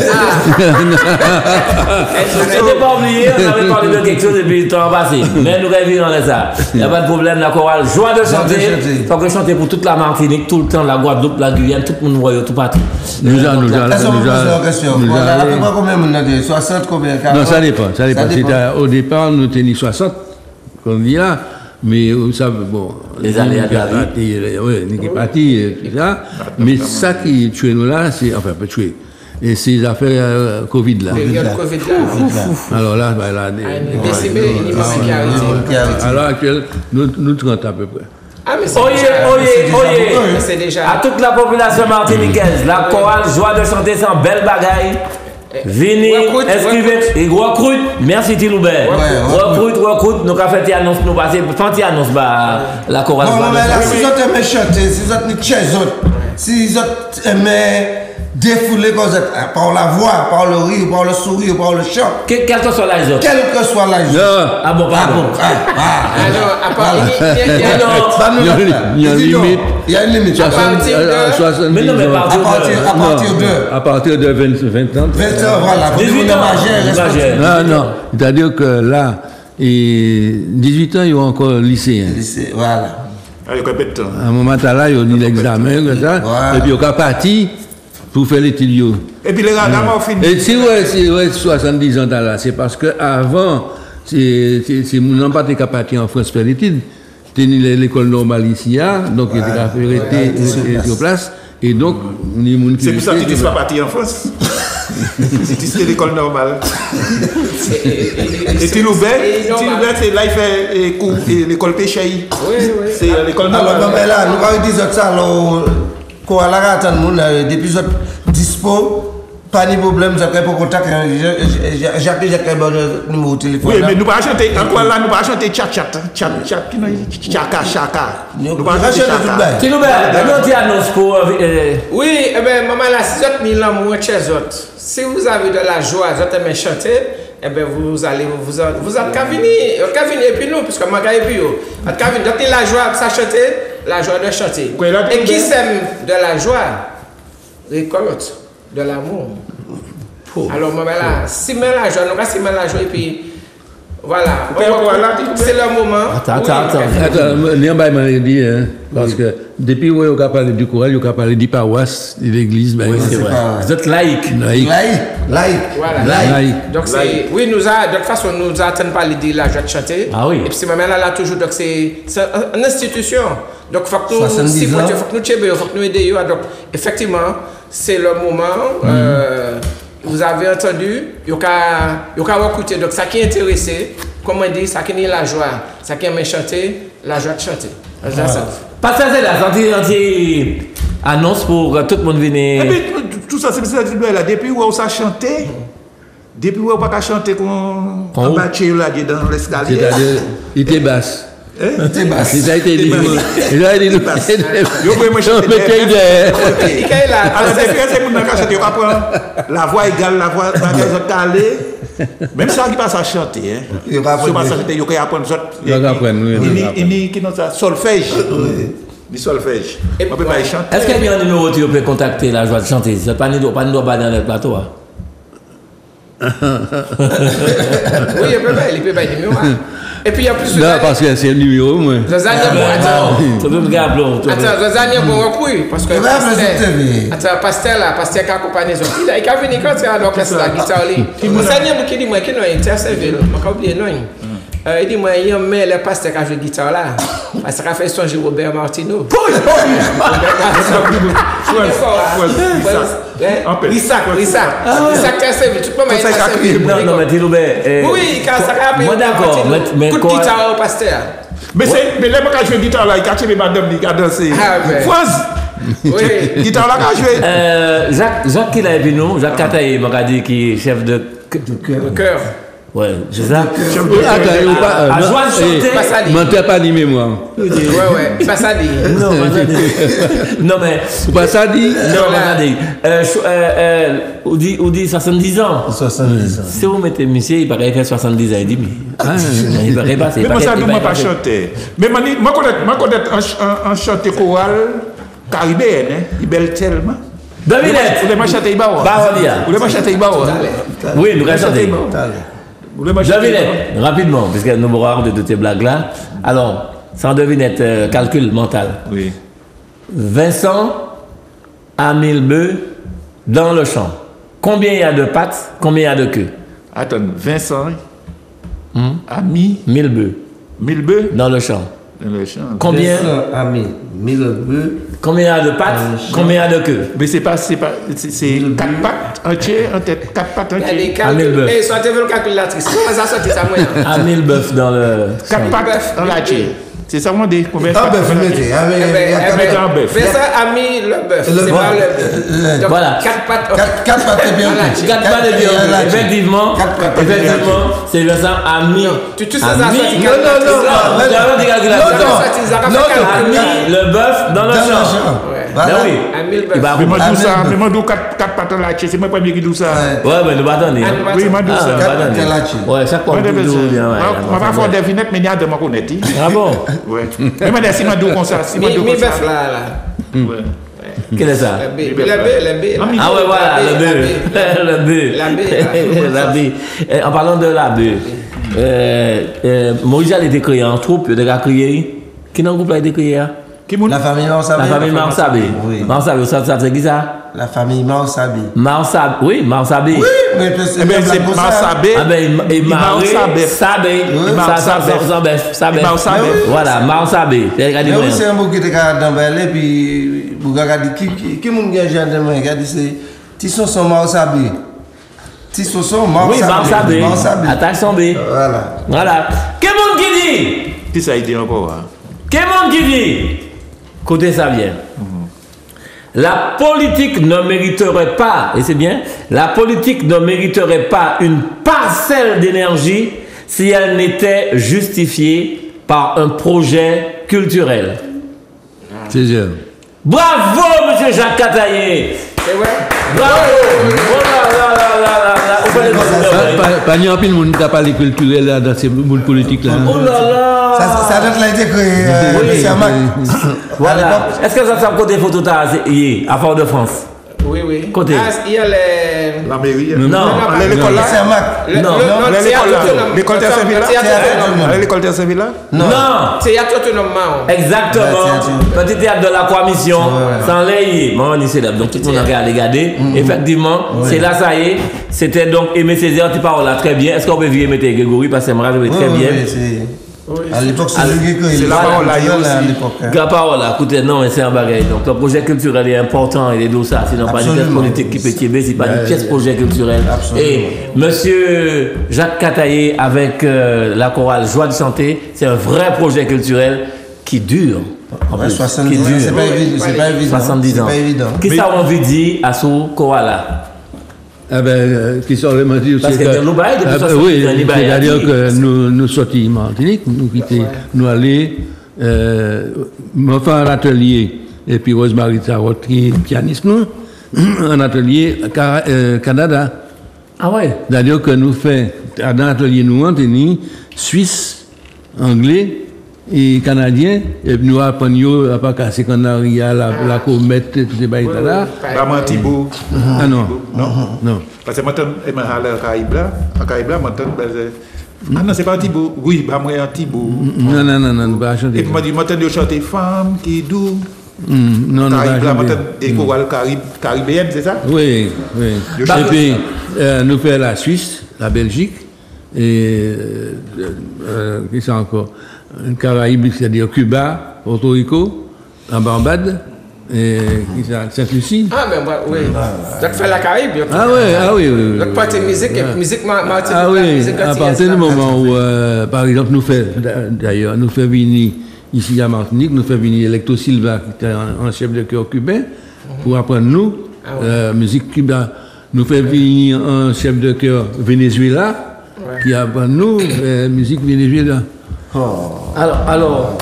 Je t'ai pas oublié, on avait parlé de quelque chose depuis le temps passé. Mais nous revenons dans ça. Il n'y a pas de problème, la chorale. Joie de chanter. Il faut que je chante pour toute la Martinique, tout le temps, la Guadeloupe, la Guyane, tout le monde voit, tout partout. Est-ce qu'on peut poser une question? On a à peu près combien de monde? 60, combien? 40? Non, ça dépend. Au départ, nous tenions 60, comme on dit là. Mais vous savez, bon, Les aléas de la vie. Oui, il est parti, tout ça. Mais ça qui tue nous là, c'est, enfin, peut tuer. Et c'est les affaires Covid là. Période Covid là. Alors là, bah, là, Décimé, il y a qui arrêté. alors actuel, nous 30 à peu près. Ah, mais c'est Oyez, c'est déjà. à toute la population martiniquaise, la chorale Joie de chanter sans belle bagaille. Venez, inscrivez et recrute. Merci Tiloubert. Recrute, nous avons fait une annonce, nous passons, une annonce, la chorale. Non, mais là, si vous aimez chanter, si vous aimez chez autres, si vous aimez défouler comme ça, par la voix, par le rire, par le sourire, par le chant. Quel que soit l'âge. Quel que soit l'âge. Ah bon, pardon. Alors, à part. Il y a une limite. Il y a une limite. À partir de. 70 Mais non, mais ans. À partir de. À partir de 20 ans. 20 ans, voilà. 18 ans. Non, c'est-à-dire que là, et 18 ans, ils ont encore lycéen. Voilà. À un moment là, ils ont dit l'examen, comme ça, et puis ils ont parti pour faire l'étude. Et puis les gars, on finit. Et si ouais 70 ans là, c'est parce que avant, c'est mon pas été parti en France faire l'étude. C'était l'école normale ici, donc il était sur place. Et donc, c'est pour ça que tu ne pas parti en France. C'était l'école normale. Et Tiloubert, c'est là, il fait cours, l'école Péchaï. Oui. C'est l'école normale. Alors, mais là, nous avons dit ça, alors, quoi, là, depuis dispo, pas de problème, j'ai pas contact, j'ai bon numéro de téléphone. Oui, mais nous ne pas chanter, encore là, nous ne pas chanter tchat, chaka. Nous ne pas chanter tout bas. Tiloubert, nous tu annonce pour. Oui, eh bien, maman, là, si vous êtes mis l'amour chez autres, si vous avez de la joie, vous aimez chanter, eh bien, vous allez, vous êtes qu'à venir, et puis nous, puisque moi, et puis vous êtes qu'à venir, donc la joie, ça chanter, la joie de chanter. Et qui sème de la joie, récolte de l'amour. Alors, maman, là, si met la joie, nous, si met la joie, et puis, voilà, c'est le moment. Attends, Niambay m'a dit, parce que depuis où il a parlé du courage, il a parlé du paroisse, de l'église. Oui, c'est vrai. Vous êtes laïque. Voilà, laïque. Donc, oui, de toute façon, nous attendons pas l'idée de la joie de chanter. Ah oui. Et puis, maman, là, toujours, donc, c'est une institution. Donc, il faut que nous, si il faut que nous il faut que nous aidions. Donc, effectivement, c'est le moment. Vous avez entendu, il y a recruté. Donc, ça qui est intéressé, comme on dit, ça qui est la joie, ça qui aime chanter, la joie de chanter. Pas ça, c'est la annonce pour tout le monde venir. Et puis, tout ça, c'est ça, depuis où on s'est chanté, depuis où on n'a pas chanté qu'on battu là dans l'escalier. C'est-à-dire, il était basse. C'est bas. C'est ça, il était dit. Il a dit, il alors, c'est pour nous chanter, on apprend la voix égale, la voix calée. Même ça qui passe à chanter, il va apprendre à chanter, il va apprendre ça. Il qui ça solfège. Du solfège. On peut pas y chanter. Est-ce qu'il y a un numéro où tu peux contacter la joie de chanter? C'est pas nous pas dans le plateau. Oui, il peut pas le numéro. Et puis, en plus, non, parce que c'est le numéro, moi. Attends, Rosanne, bon repris. Parce que Pasteur là, Pasteur qui accompagne les autres. Il a venu quand il a l'orchestre la guitare. Rosanne, qui dit, moi, qui n'a pas interservé, je n'ai pas oublié, non. Il dit, moi, il y a le pasteur qui a joué guitare là. Parce qu'il a fait songer Robert Martineau. Rissac qui a servi. Tu peux m'aider à servir. Non, mais Tiloubert. Oui, ça a appelé. Moi, d'accord. Mais coup de guitare au pasteur. Mais là, moi, quand je joue guitare là, il a tué madame, il a dansé. France! Oui. Guitare là, quand je joue. Jacques qui l'a vu nous, Jacques Kataï, m'a dit qui est chef de cœur. Ouais, c'est ça. À joie de chanter. Mentez pas dit mémoire. Ouais, pas ça dit. Non, mais. Pas ça dit. Non, pas ça dit. On dit 70 ans. 70 ans. Si vous mettez monsieur, il paraît faire 70 ans et demi. Il paraît pas. Mais moi, ça ne m'a pas chanté. Mais moi, connais un chanteur choral caribéen, il belle tellement. Davinette. Vous voulez chanter Ibawa? Vous voulez chanter Ibawa? Oui, nous allons chanter. Devinette, rapidement, puisque nous aurons de tes blagues là. Alors, sans devinette, calcul mental. Oui. Vincent a 1000 bœufs dans le champ. Combien il y a de pattes, combien il y a de queues? Attends, Vincent a mis 1000 bœufs. 1000 bœufs dans le champ. dans le champ. Combien? 200 amis, 1000 bœufs. Combien il y a de pattes? Combien il y a de queues? Mais c'est 4 pattes entières, en tête, 4 pattes Il y a des entières. calculs. Et sortez le calculatrice. Comment ça sortit ça, moi? À 1000 bœufs dans le 4 pattes en la tire. C'est ça, on dit combien de Ah, pattes bœuf, mettez. Ah, mettez un bœuf. Mais ça a mis le bœuf. Le C'est bœuf. pas le bœuf. Donc, Voilà. 4 pattes. 4 pattes et bien. Quatre pattes et bien. Effectivement, c'est le sang à mi. Tu sais ça, À ça mi. sortit Non, non, non. Vous avez des calculateurs. À mi, le bœuf dans le champ. Ben oui. À 1000 Il va bœufs. Mais moi, Ah, dis ça, même. mais moi, dis 4 pattes en la tire. C'est moi le premier qui dit ça. Ouais, mais nous battons. Oui, moi, dis ça. Ouais, chaque fois Moi, que je nous bien. ne vais pas faire des vignettes, mais il y a de ma connaître. Ah bon? Ouais. Mais moi, si moi, dis comme ça. Si moi, dis Mi comme ça. bœuf là. Ouais. Quel est ça? Le B. Le B. Ah ouais, voilà, le bœuf. Le bœuf. La bœuf. En parlant de la bœuf, Moïse a été créé en troupe, il a créé. Qui dans le groupe a été créé? Qui moun? La famille Marsabé. La famille Marsabé. Oui. Marsabé, ça c'est qui ça? La famille Marsabé. Marsabé, oui, Marsabé. Oui, mais Eh bien, c'est Marsabé. Ah ben, et Maré, Sabé. Sabé. Oui. Sabé. Marsabé. Voilà, Marsabé. Mais oui, c'est un mot qui était dans Belé, puis vous regardez qui moun gen gendarme, regardez c'est Tisson son Marsabé. Tisson son Oui, Marsabé. Marsabé. Attaque son B. Voilà. Voilà. Quel monde qui dit? Qui ça a été encore? Quel monde qui dit? Côté ça bien. La politique ne mériterait pas, et c'est bien, la politique ne mériterait pas une parcelle d'énergie si elle n'était justifiée par un projet culturel. C'est sûr. Bravo, monsieur Jacques Cataillé. C'est vrai? Bravo. Oh là là là là là là. On fait les choses. Pas n'y a pas de monde qui a parlé culturel là, dans ces boules politiques là. Oh là là. Ça a été créé, monsieur Amac. Voilà. Est-ce que ça s'appelle côté photo à Fort-de-France? Oui, oui. Côté. Ah, il y a les... La mairie. Non. L'école là? C'est Amac. Non. L'école de Saint-Villa? L'école de Saint-Villa? Non. C'est Théâtre autonome. Exactement. Petit théâtre de l'Aquamission, sans l'ayer. Maman dit c'est là. Donc tout le monde a regardé. Effectivement, c'est là, ça y est. C'était donc Aimé Césaire, tu parles là très bien. Est-ce qu'on peut vivre Aimé Grégory parce que ça me rappelle très bien. À l'époque, c'est la parole là, à l'époque. La parole là, écoutez, non, mais c'est un bagage. Donc le projet culturel est important, il est d'où ça. Sinon, pas une pièce politique qui peut tirer, c'est pas une pièce projet culturel. Et monsieur Jacques Cataillé avec la chorale Joie de Santé, c'est un vrai projet culturel qui dure. En plus, 70 ans, c'est pas évident. 70 ans. C'est pas évident. Qu'est-ce que ça a envie de dire à ce chorale là? Ah ben, qui sont vraiment dit Parce que nous bail depuis 70 ans, c'est-à-dire que nous sortis Martinique, nous quitter, nous aller, me faire un atelier, et puis Rosemary Tarot, qui est pianiste, nous, un atelier Canada. Ah ouais? C'est-à-dire que nous faisons, dans l'atelier, nous, Anthony, Suisse, Anglais, et Canadien, et puis nous apprenons à pas casser Canaria, la comète, tout ces bails là. Maman Thibault. Ah non, non. Parce que moi, je suis allé à Caïbla. À Caïbla, ah non, c'est pas Thibault. Oui, bah moi, Thibault. Non, pas chanter. Et puis, moi, je dis, chanter femme qui est doux. Non, non, Caïbla, des chorales caribéennes, c'est ça? Oui, oui. Et puis, nous faisons la Suisse, la Belgique, et qu'est-ce que encore? Caraïbes, c'est-à-dire Cuba, Porto Rico, en Barbade, et Sainte-Lucie. Ah, ben oui. Donc, fait la Caraïbe. Ah oui. Donc, partie musique Martinique. Ah oui, à partir du moment où, par exemple, nous fait venir ici à Martinique, nous fait venir Electo Silva, qui était un chef de chœur cubain, pour apprendre nous, musique cubaine. Nous fait venir un chef de chœur Venezuela, qui apprend nous, musique Venezuela. Alors,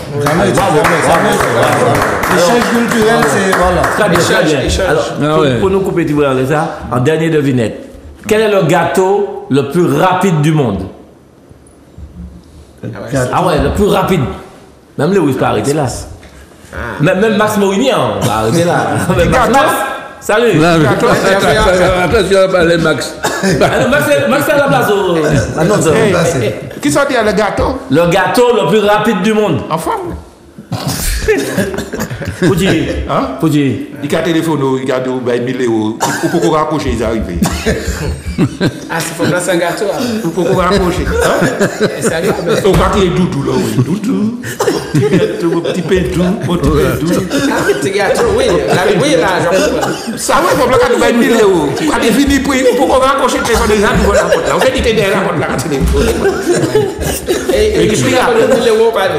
l'échange culturel, c'est voilà. Très bien. Alors, pour nous couper du bras, ça, en dernière devinette, quel est le gâteau le plus rapide du monde? Ah ouais, le plus rapide. Même Lewis peut arrêter là. Même Max Morini, on va arrêter là. Max, salut. Attention à parler Max. Max est à la place. Qui sortit le gâteau? Le gâteau le plus rapide du monde. En forme? Pour dire. Hein? Pour dire. Il a téléphoné, il a dit 1000 euros. Pour qu'on raccroche, ils arrivent. Ah, c'est pour lancer un gâteau. Pour qu'on raccroche. Sérieux? On va qu'il y ait doudou là, oui. Doudou. Petit pédou. Ah, petit gâteau, oui. Oui, là, j'en Ça, oui, pour qu'on ait 1000 euros. Quand il finit pour qu'on raccroche le téléphone, ils arrivent à la porte. On fait qu'il était derrière la porte là. Et je suis là pour 1000 euros, pas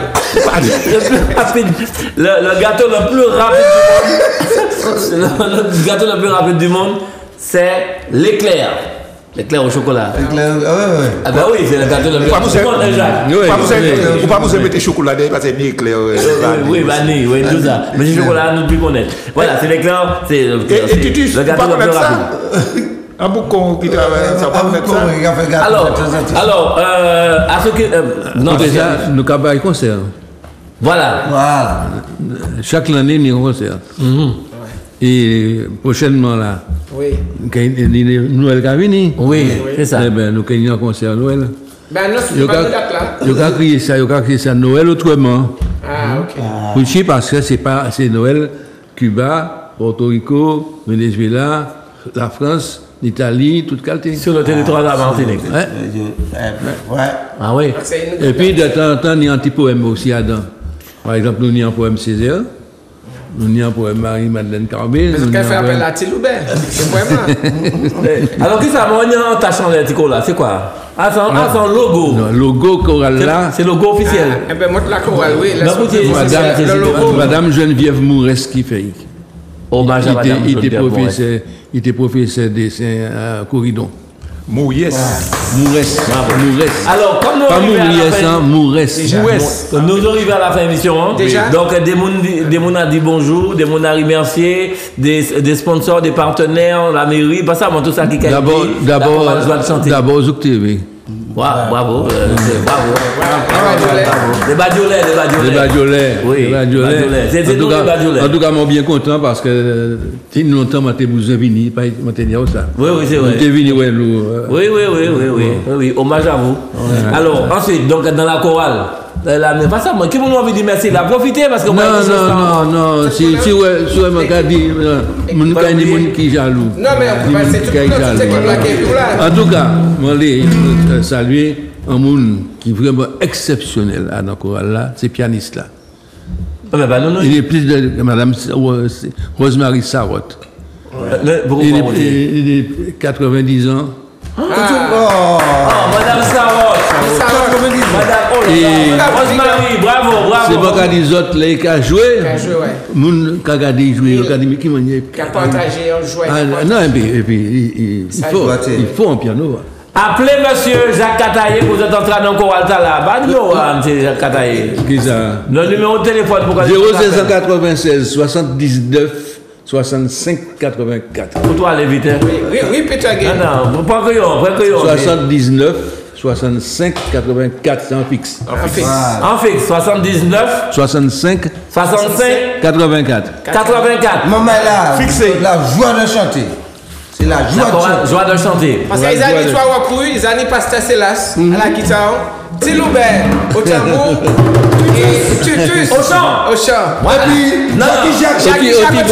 Le gâteau le plus rapide du monde, le gâteau le plus rapide du monde, c'est l'éclair. L'éclair au chocolat. L'éclair, ouais. Ah bah oui, c'est le gâteau le plus rapide du monde, Jacques. Faut pas vous mettre chocolat parce que c'est éclair. Oui, vanille, oui, tout ça. Mais c'est chocolat, nous devons connaître. Voilà, c'est l'éclair, c'est le gâteau le plus rapide. Un boucon qui travaille, ça va mettre ça. Alors, à ce que. Non, déjà, nous avons un concert. Voilà. Chaque année, nous avons un concert. Et prochainement, là, oui. Noël qui a venu. Oui, c'est ça. Eh bien, nous avons un concert Noël. Ben non, c'est pas de date là. Il a crié ça Noël autrement. Ah, ok. Pourquoi? Parce que c'est Noël, Cuba, Porto Rico, Venezuela, la France, l'Italie, toute qualité. Sur le territoire de la Martinique. Ouais. Ah oui. Et puis, de temps en temps, il y a un petit poème aussi là-dedans. Par exemple, nous avons un poème Césaire, nous avons un poème Marie-Madeleine Carbet. Mais ce qu'elle fait appel à Tiloubert, c'est poème-là. Alors, qu'est-ce que ça m'a en tachant l'article là? C'est quoi? Ah, son logo. Non, le logo choral là. C'est le logo officiel. Eh bien, montre la chorale, oui. Le logo. Madame Geneviève Mourès qui fait. Hommage à Madame Geneviève Mourès. Il était professeur de dessin à Corridon. Mourès. Alors, comme nous nous arrivons à la fin de l'émission, donc des gens ont dit bonjour, des gens ont remercié, des sponsors, des partenaires, la mairie, pas ça, tout ça qui a D'abord, Zouk-TV. Bravo. Les Badiolais. Oui, en tout cas, je suis bien content parce que si longtemps, je suis venu, pas ça. Oui, c'est vrai. Je suis venu, oui, hommage à vous. Alors, ensuite, donc dans la chorale, pas ça, qui m'a envie de dire merci, la profiter parce que non, si vous m'avez dit, mon qui est jaloux. Non, mais c'est tout là. En tout cas, je voulais saluer un monde qui est vraiment exceptionnel à la chorale là, c'est pianiste là. Il est plus de Madame Rosemary Sarotte. Il est 90 ans. Madame Sarotte. Rosemary, bravo. C'est pas qu'à les autres, les qui ont joué. Moun qui a gardé jouer, qui a partagé un jouet. Non, et puis il faut un piano. Appelez monsieur Jacques Kataye, vous êtes en train d'encore là. Monsieur Jacques Kataye. Qui ça? Le numéro de téléphone pour 0796 79 65 84. Pour toi, aller vite. Oui, Peter Gay. Non, pas que 79 65 84, c'est en fixe. En fixe, 79 65 84. Maman là, fixé. La joie de chanter. C'est la joie de chanter. Parce qu'ils ont dit 3 wakouilles, ils ont dit Pasteur Célas à la guitare, Tiloubert au tambour et Tutus au chant. Et puis, Jacques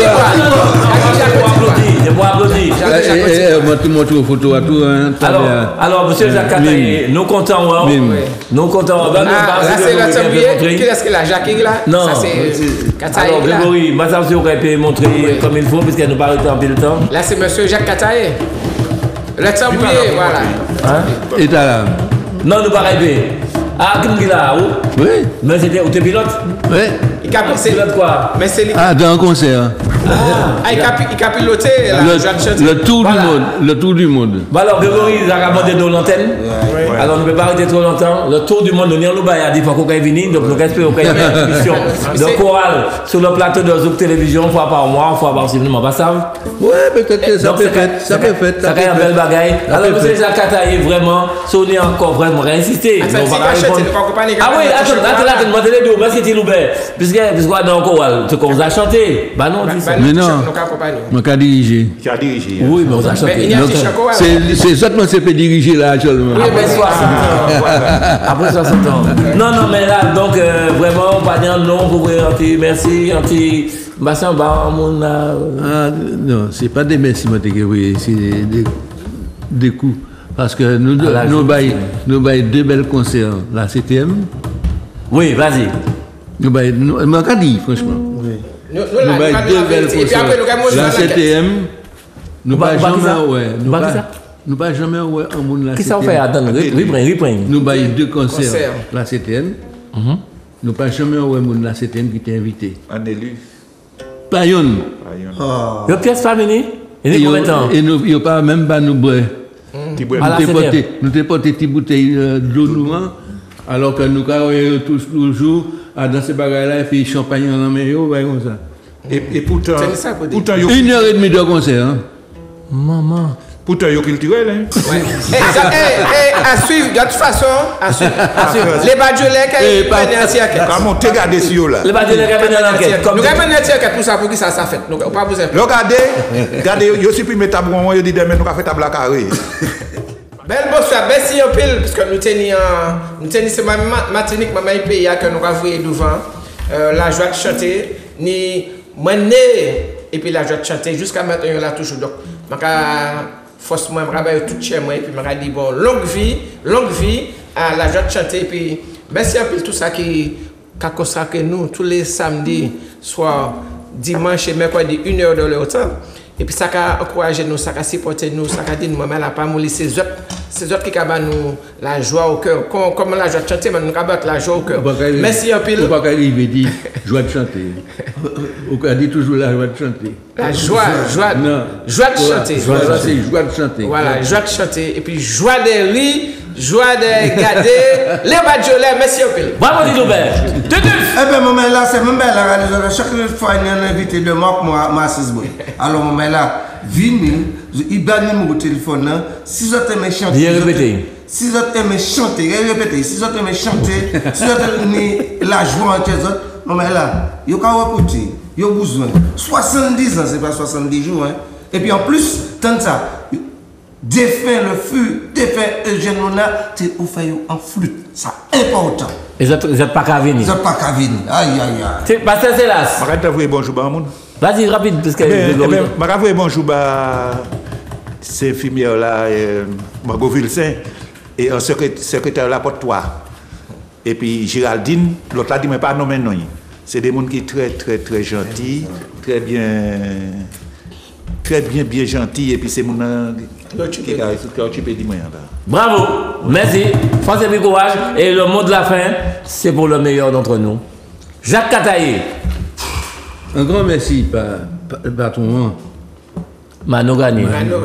je vous applaudis. Montre vos photos à tout. Alors, monsieur Jacques Kataye, nous comptons. Nous comptons. Là, c'est le tambourier. Qui est-ce qu'il a? Jacques là? Non. Ça, c'est Kataye. Alors, Grégory, madame, si vous pouvez montrer comme il faut, puisqu'elle nous parle en pile de temps. Là, c'est monsieur Jacques Kataye. Le tambourier, voilà. Et là? Non, nous pas rêver. Ah, qui est là? Oui. Mais c'était où tu pilotes? Oui. Il pilote quoi? Mais c'est dans un concert. Il a piloté le tour du monde. Le tour du monde. Alors, Grégory, il a demandé de l'antenne. Alors, on ne peut pas arrêter trop longtemps. Le tour du monde, nous avons dit qu'il faut qu'on vienne. Donc, nous espérons qu'il y ait une émission de chorale sur le plateau de Zouk Télévision, une fois par mois, une fois par semaine, pas ça? Oui, peut-être que ça peut être. Ça peut être. Ça peut être un bel bagaille. Alors, monsieur Jacques Kataye, vraiment, si on est encore vraiment réinsisté. Ah oui, attends, demandez les deux, merci Tiloubert. Puisque dans le chorale, ce qu'on vous a chanté. Bah non, dis Mais non, on a dirigé. Tu as dirigé. Oui, mais on a chanté. C'est exactement ce que diriger là actuellement. Après 60 ans. Après 60 ans. Non, mais là, donc, vraiment, pas dire non pour merci, Bastien, on a. Ah, non, c'est pas des merci, c'est des coups. Parce que nous baillons deux belles concerts, la CTM. Oui, vas-y. Nous m'en dit, franchement. Oui. Nous baillons deux belles concerts. La CTM, nous baillons jamais en monde la CTM. Qu'est-ce que ça fait? Attends, reprends. Nous baillons deux concerts, la CTM. Nous baillons jamais en monde la CTM qui t'est invité. Un élu. Pas une. Le pièce pas venu? Et nous pas même pas nous boire. Nous t'ai porté des bouteilles d'eau noire, alors que nous avons toujours dans ces bagages-là, et puis champagne en main, comme ça. Et pourtant, 1h30 de concert. Maman. Pourtant, il y a culturel. Hein? Ouais. À suivre, de toute façon, à suivre. Les Badjolais qui viennent en siècle. Comment tu regardes sur eux là? Les Badjolais qui viennent en enquête. Nous avons un siècle pour ça, pour qui ça fait. Nous n'avons pas besoin de. Regardez, je suis plus table, je dis demain, nous avons fait table à carré. Belle bonsoir, merci un pile, parce que nous tenons ce Martinique, maman pays que nous avons vu devant. La joie de chanter, ni mener, et puis la joie de chanter, jusqu'à maintenant, on l'a toujours. Donc, forcément, je travaille tout chez moi, et puis je dis, bon, longue vie à la joie de chanter, et puis merci un peu tout ça qui a consacré nous tous les samedis, soit dimanche et mercredi, 1 heure de leur temps. Et puis ça a encouragé nous, ça a supporté nous, ça a dit nous, maman, la pas mourir ces autres qui ont nous la joie au cœur. Comme la joie de chanter, mais nous avons la joie au cœur. Merci un peu. Il ne faut pas arriver à dire joie de chanter. On dit toujours la joie de chanter. La joie de chanter. Joie de chanter. Voilà, joie de chanter. Et puis joie de rire, joie de garder les Badjolais. Merci un peu. Bravo, Didobert. Eh bien, maman, là, c'est même belle la réalisation. Chaque fois, il y a un invité de Marc, moi, Massisboy. Alors, maman, là, vini, il banit mon téléphone. Si vous aimez chanter. Si vous aimez chanter, répétez. Si vous aimez chanter, si vous aimez la joie entre les autres, maman, là, il y a écouter. Il y a besoin. 70 ans, c'est pas 70 jours. Hein. Et puis, en plus, tant de ça. Défait le feu, défait Eugène Lona, c'est au fait en flûte. C'est important. Ils n'ont pas qu'à venir. Ils n'ont pas qu'à venir. Aïe, aïe, aïe. Parce que c'est là. Je vais t'avouer bonjour, Bamoun. Vas-y, rapide, parce que. Je vais t'avouer bonjour, c'est infirmière là, Margot Vilsain, et un secrétaire là pour toi. Et puis Géraldine, l'autre là dit, mais pas nommer non. C'est des gens qui sont très, très, très gentils, très bien gentils, et puis c'est mon qui est occupé du moyen là. Bravo, merci, force et courage, et le mot de la fin, c'est pour le meilleur d'entre nous. Jacques Kataye. Un grand merci, patron. Mano Gagné.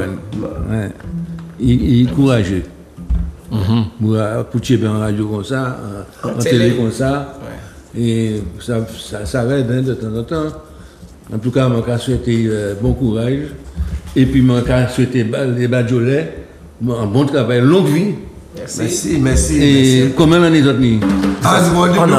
Il est courageux. Pour tirer en radio comme ça, en télé comme ça, et ça aide de temps en temps. En tout cas, je souhaite bon courage. Et puis, je souhaite les Badjolais, un bon travail, longue vie. Merci. Et comment on est les autres? Ah, c'est bon, nous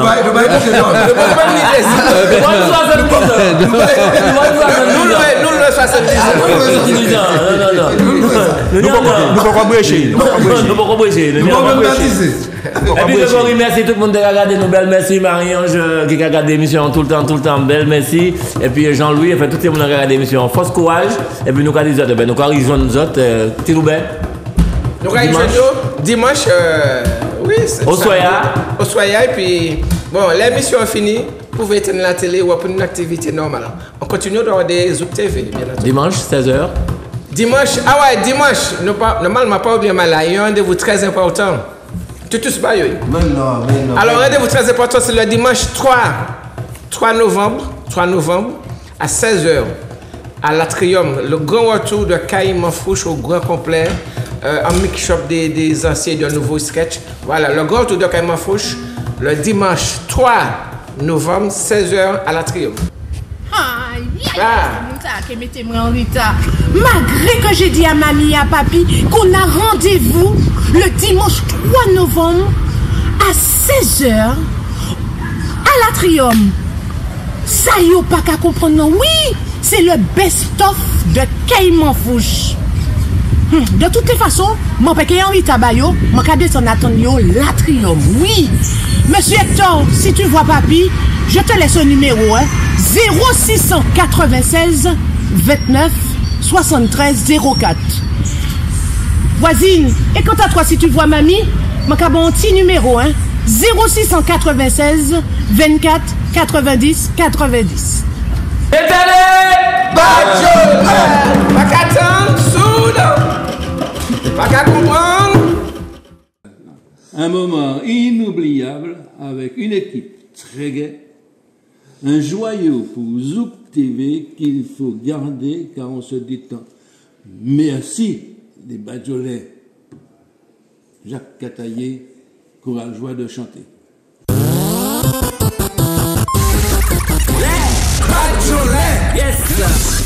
merci tout le monde de regarder nos belles merci Marie-Ange qui a regardé l'émission tout le temps belle merci et puis Jean-Louis et tout le monde a regardé l'émission force courage et puis nous avons dit nous arrivons nous autres Tiroubet nous arrivons dimanche oui au Soya et puis bon l'émission est finie. Vous pouvez éteindre la télé ou pour une activité normale. On continue d'avoir des Zouk TV, bien entendu. Dimanche, 16h. Dimanche, normalement, pas oublier mal là. Il y a un rendez-vous très important. Tout se bat, non. Alors, rendez-vous très important, c'est le dimanche 3 novembre, à 16h, à l'Atrium. Le grand retour de Caïman Fouche au grand complet, en mix-up des anciens et de nouveaux sketchs. Voilà, le grand retour de Caïman Fouche, le dimanche 3 novembre, 16h à l'Atrium. Mettez-moi en retard. Malgré que j'ai dit à mamie et à papi qu'on a rendez-vous le dimanche 3 novembre à 16h à l'Atrium. Ça y est pas qu'à comprendre non. Oui, c'est le best-of de Caïman Fouche. De toutes les façons, mon péché Henri Tabayo, mon cadet son attendant l'atrium. Oui, monsieur Hector, si tu vois papy, je te laisse un numéro, 0696 29 73 04. Voisine, et quant à toi, si tu vois mamie, mon cabon petit numéro, 0696 24 90 90. Pas qu'à attendre, soude. Pas qu'à comprendre. Un moment inoubliable avec une équipe très gaie. Un joyau pour Zouk TV qu'il faut garder car on se détend. Merci des Bajolais. Jacques Cataillé, courage, joie de chanter. Yes!